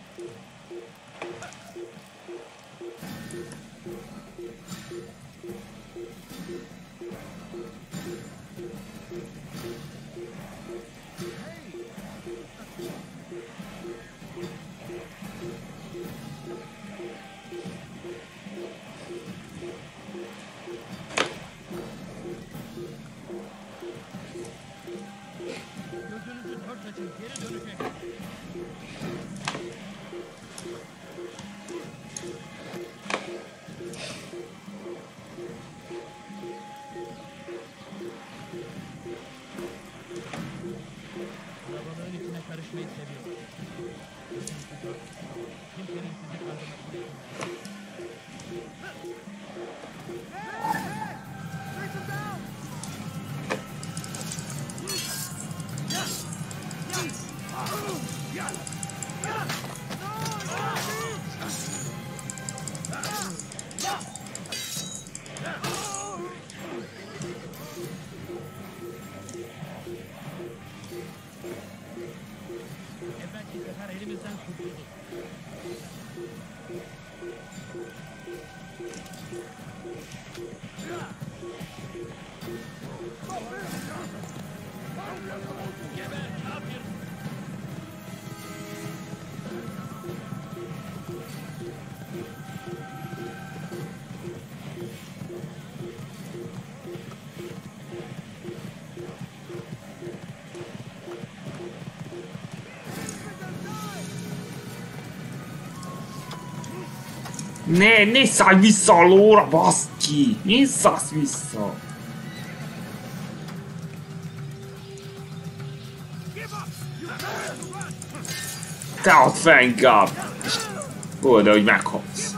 S1: Ne szállj vissza a lóra, baszd ki! Ne szállsz vissza! Te ott fel inkább! Ó, de hogy meghalsz.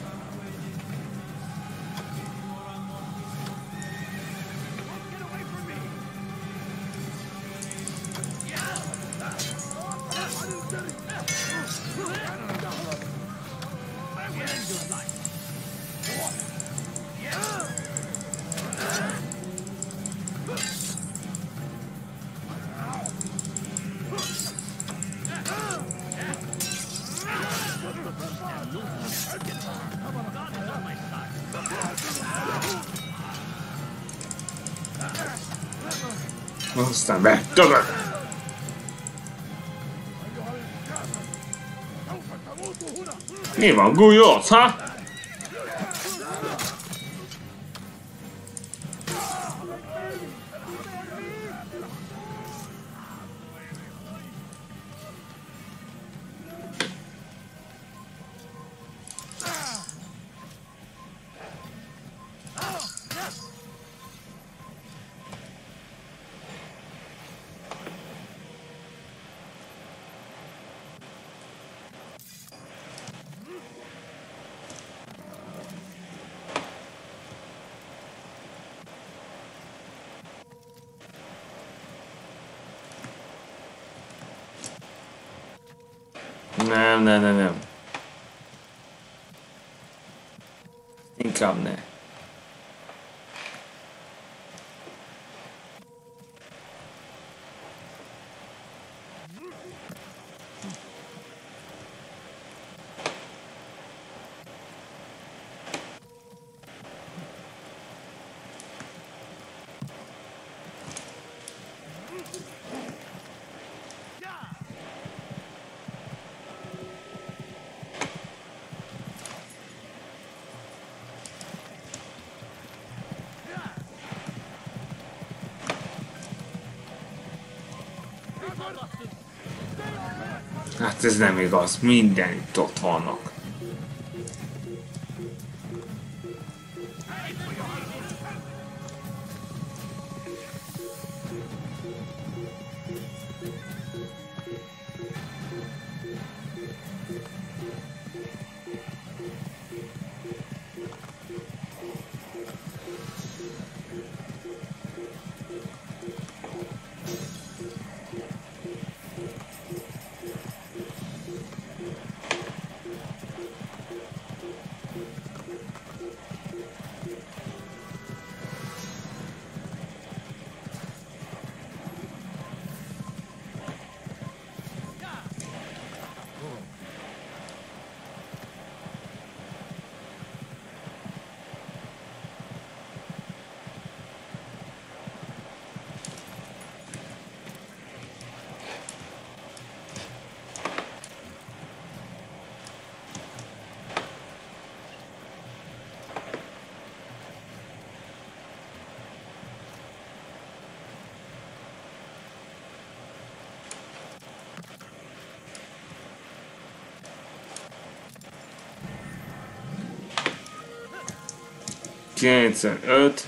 S1: Aztán be, többen! Mi van, gúlyolsz, ha? Nem. Inkább ne. Hát ez nem igaz, mindenütt ott vannak. Kilencvenöt.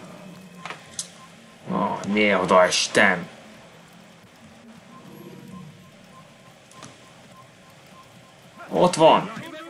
S1: Ne odaestem. Ott van.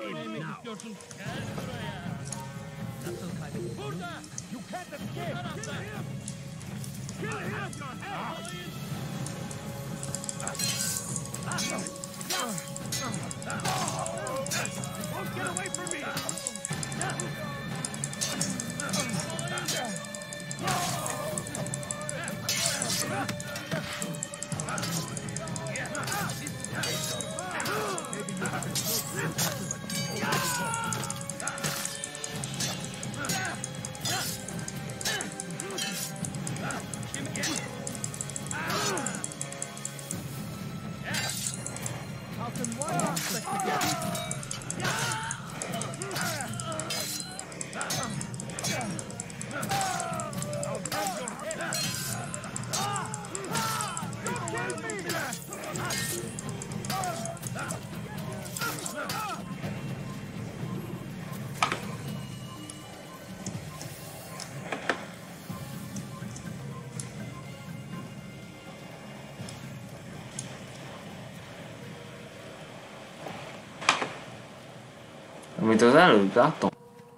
S1: Amit az előbb láttam.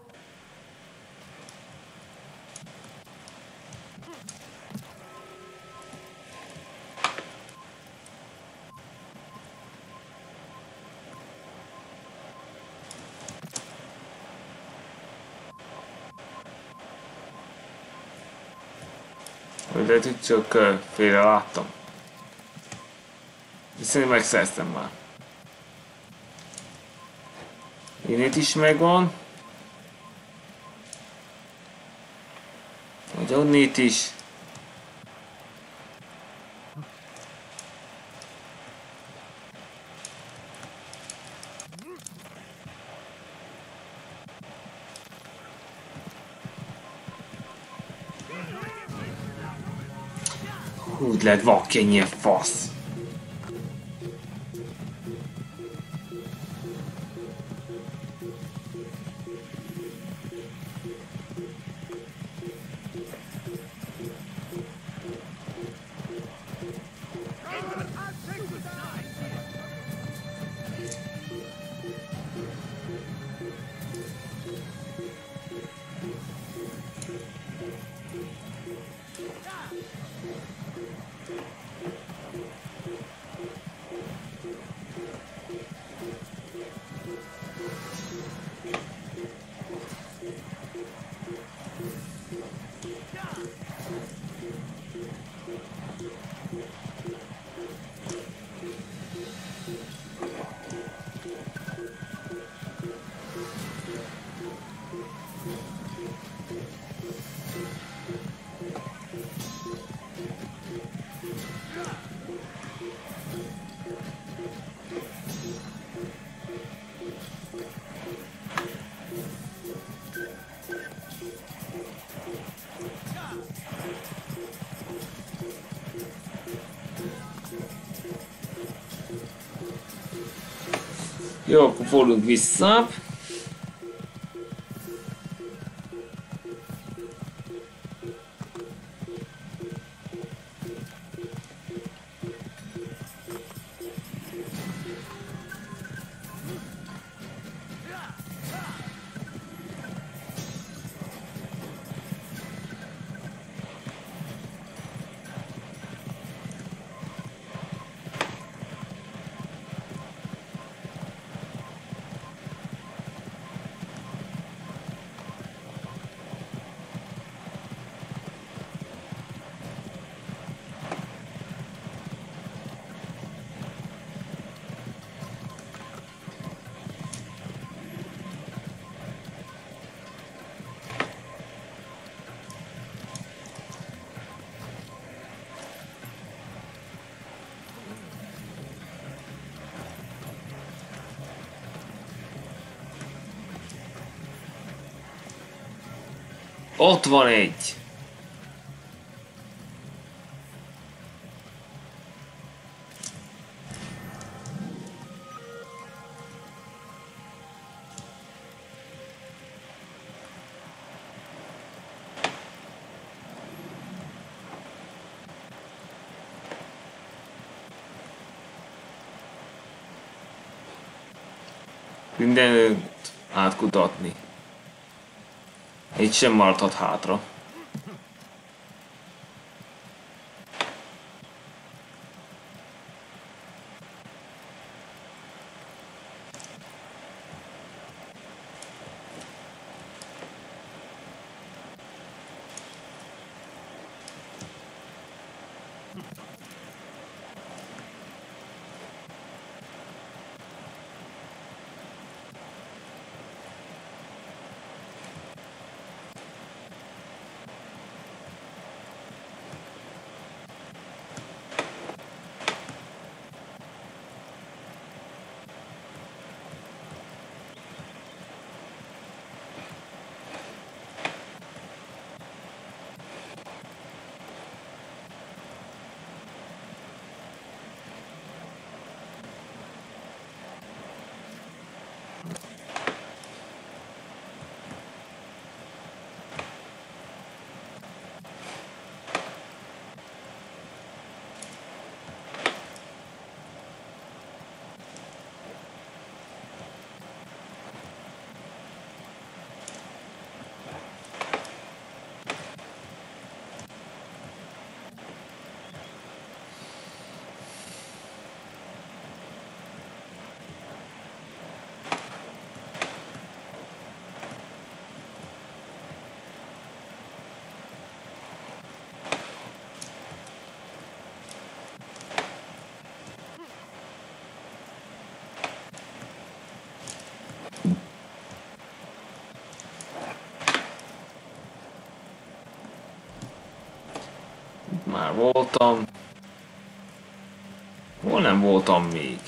S1: De itt csak félre láttam. Viszont megszereztem már. Innét is megvan. Vagy onnét is. Úgy lehet vakkenye fasz. Jó, akkor fordulunk vissza. Ott van egy! Mindenütt átkutatni. Egy sem maradhat hátra. Már voltam. Hol nem voltam még?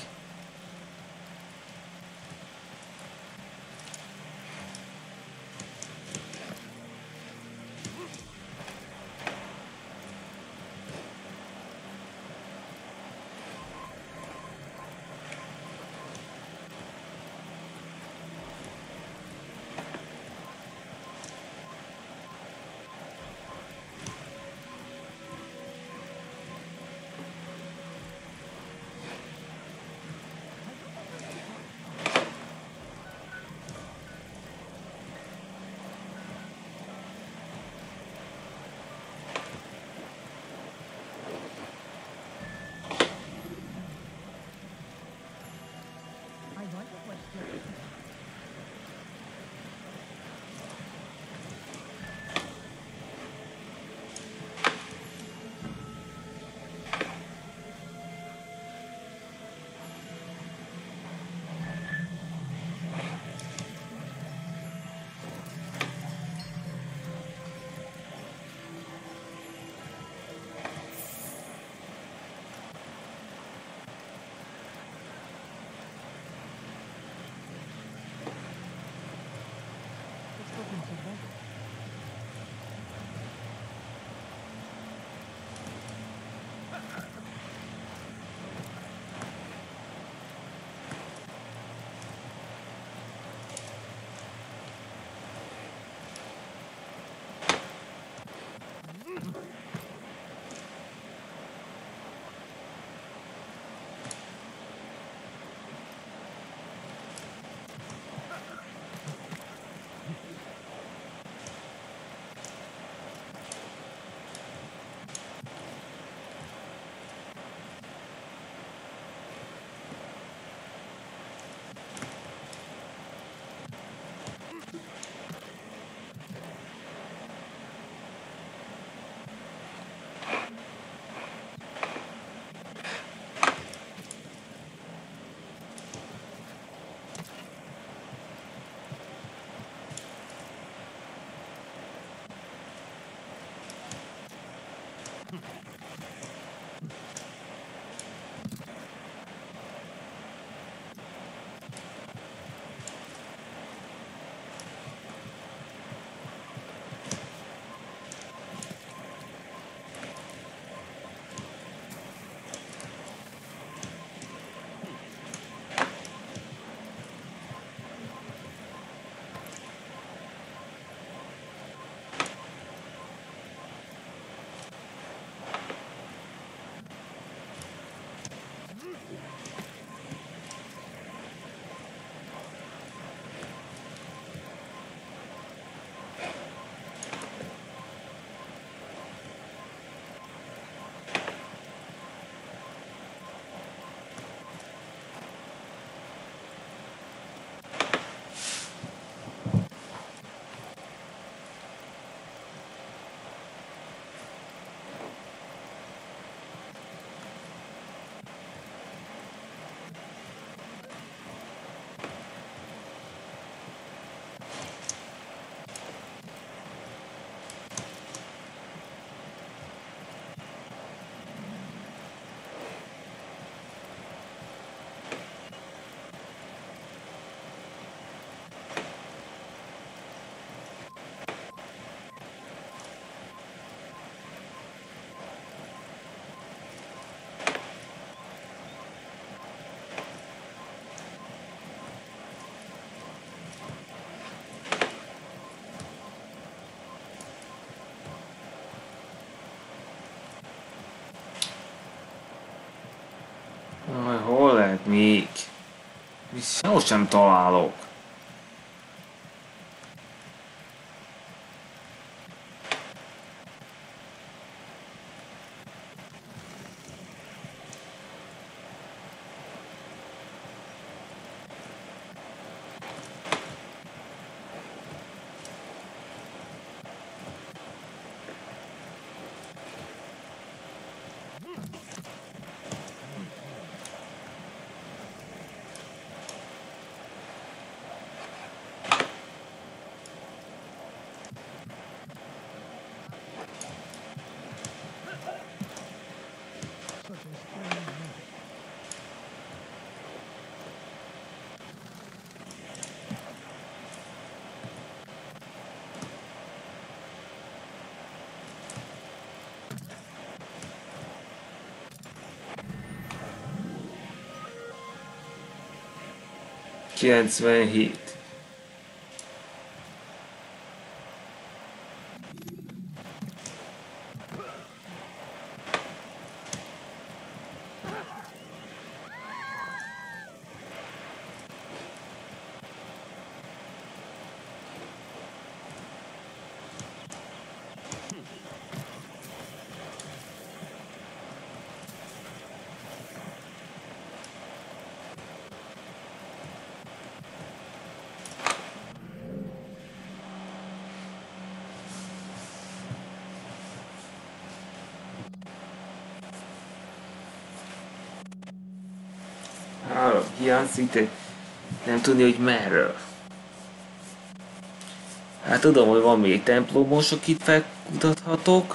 S1: sem találok. ...97. Hiányzik, de nem tudni, hogy merről. Hát tudom, hogy van még templomos, akit felkutathatok.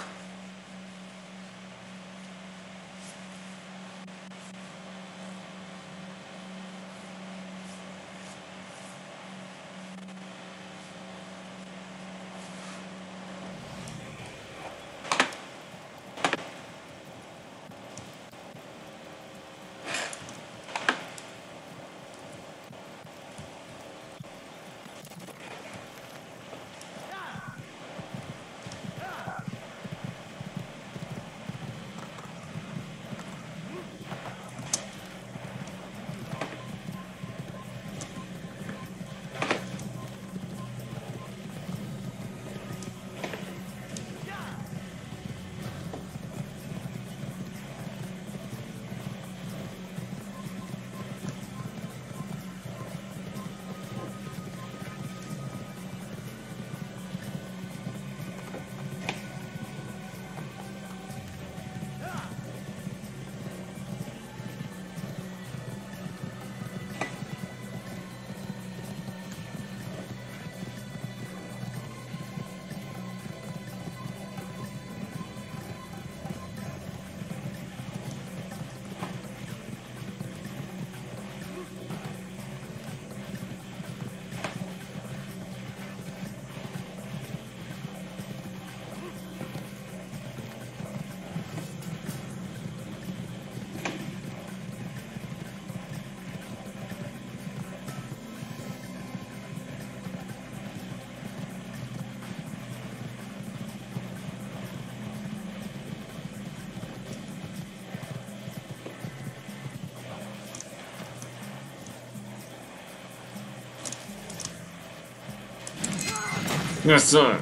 S1: Köszönöm!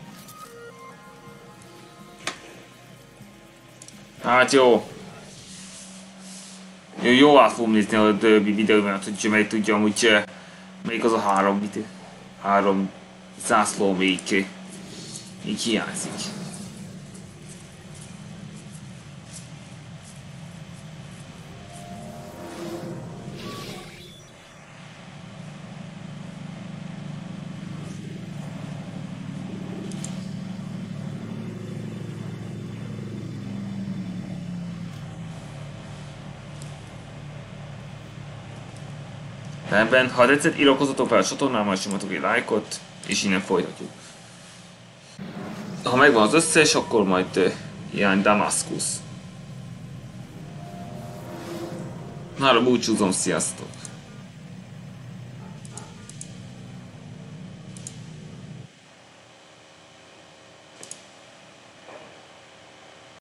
S1: Hát jó. Jó át fogom nézni a többi videóban, hogy meg tudjam, hogy még az a három zászló még hiányzik. Rendben, ha tetszett, iratkozzatok fel a csatornámmal, és nyomatok egy lájkot, és innen folytatjuk. Ha megvan az összes, akkor majd ilyen Damaszkusz. Nála búcsúzom, sziasztok!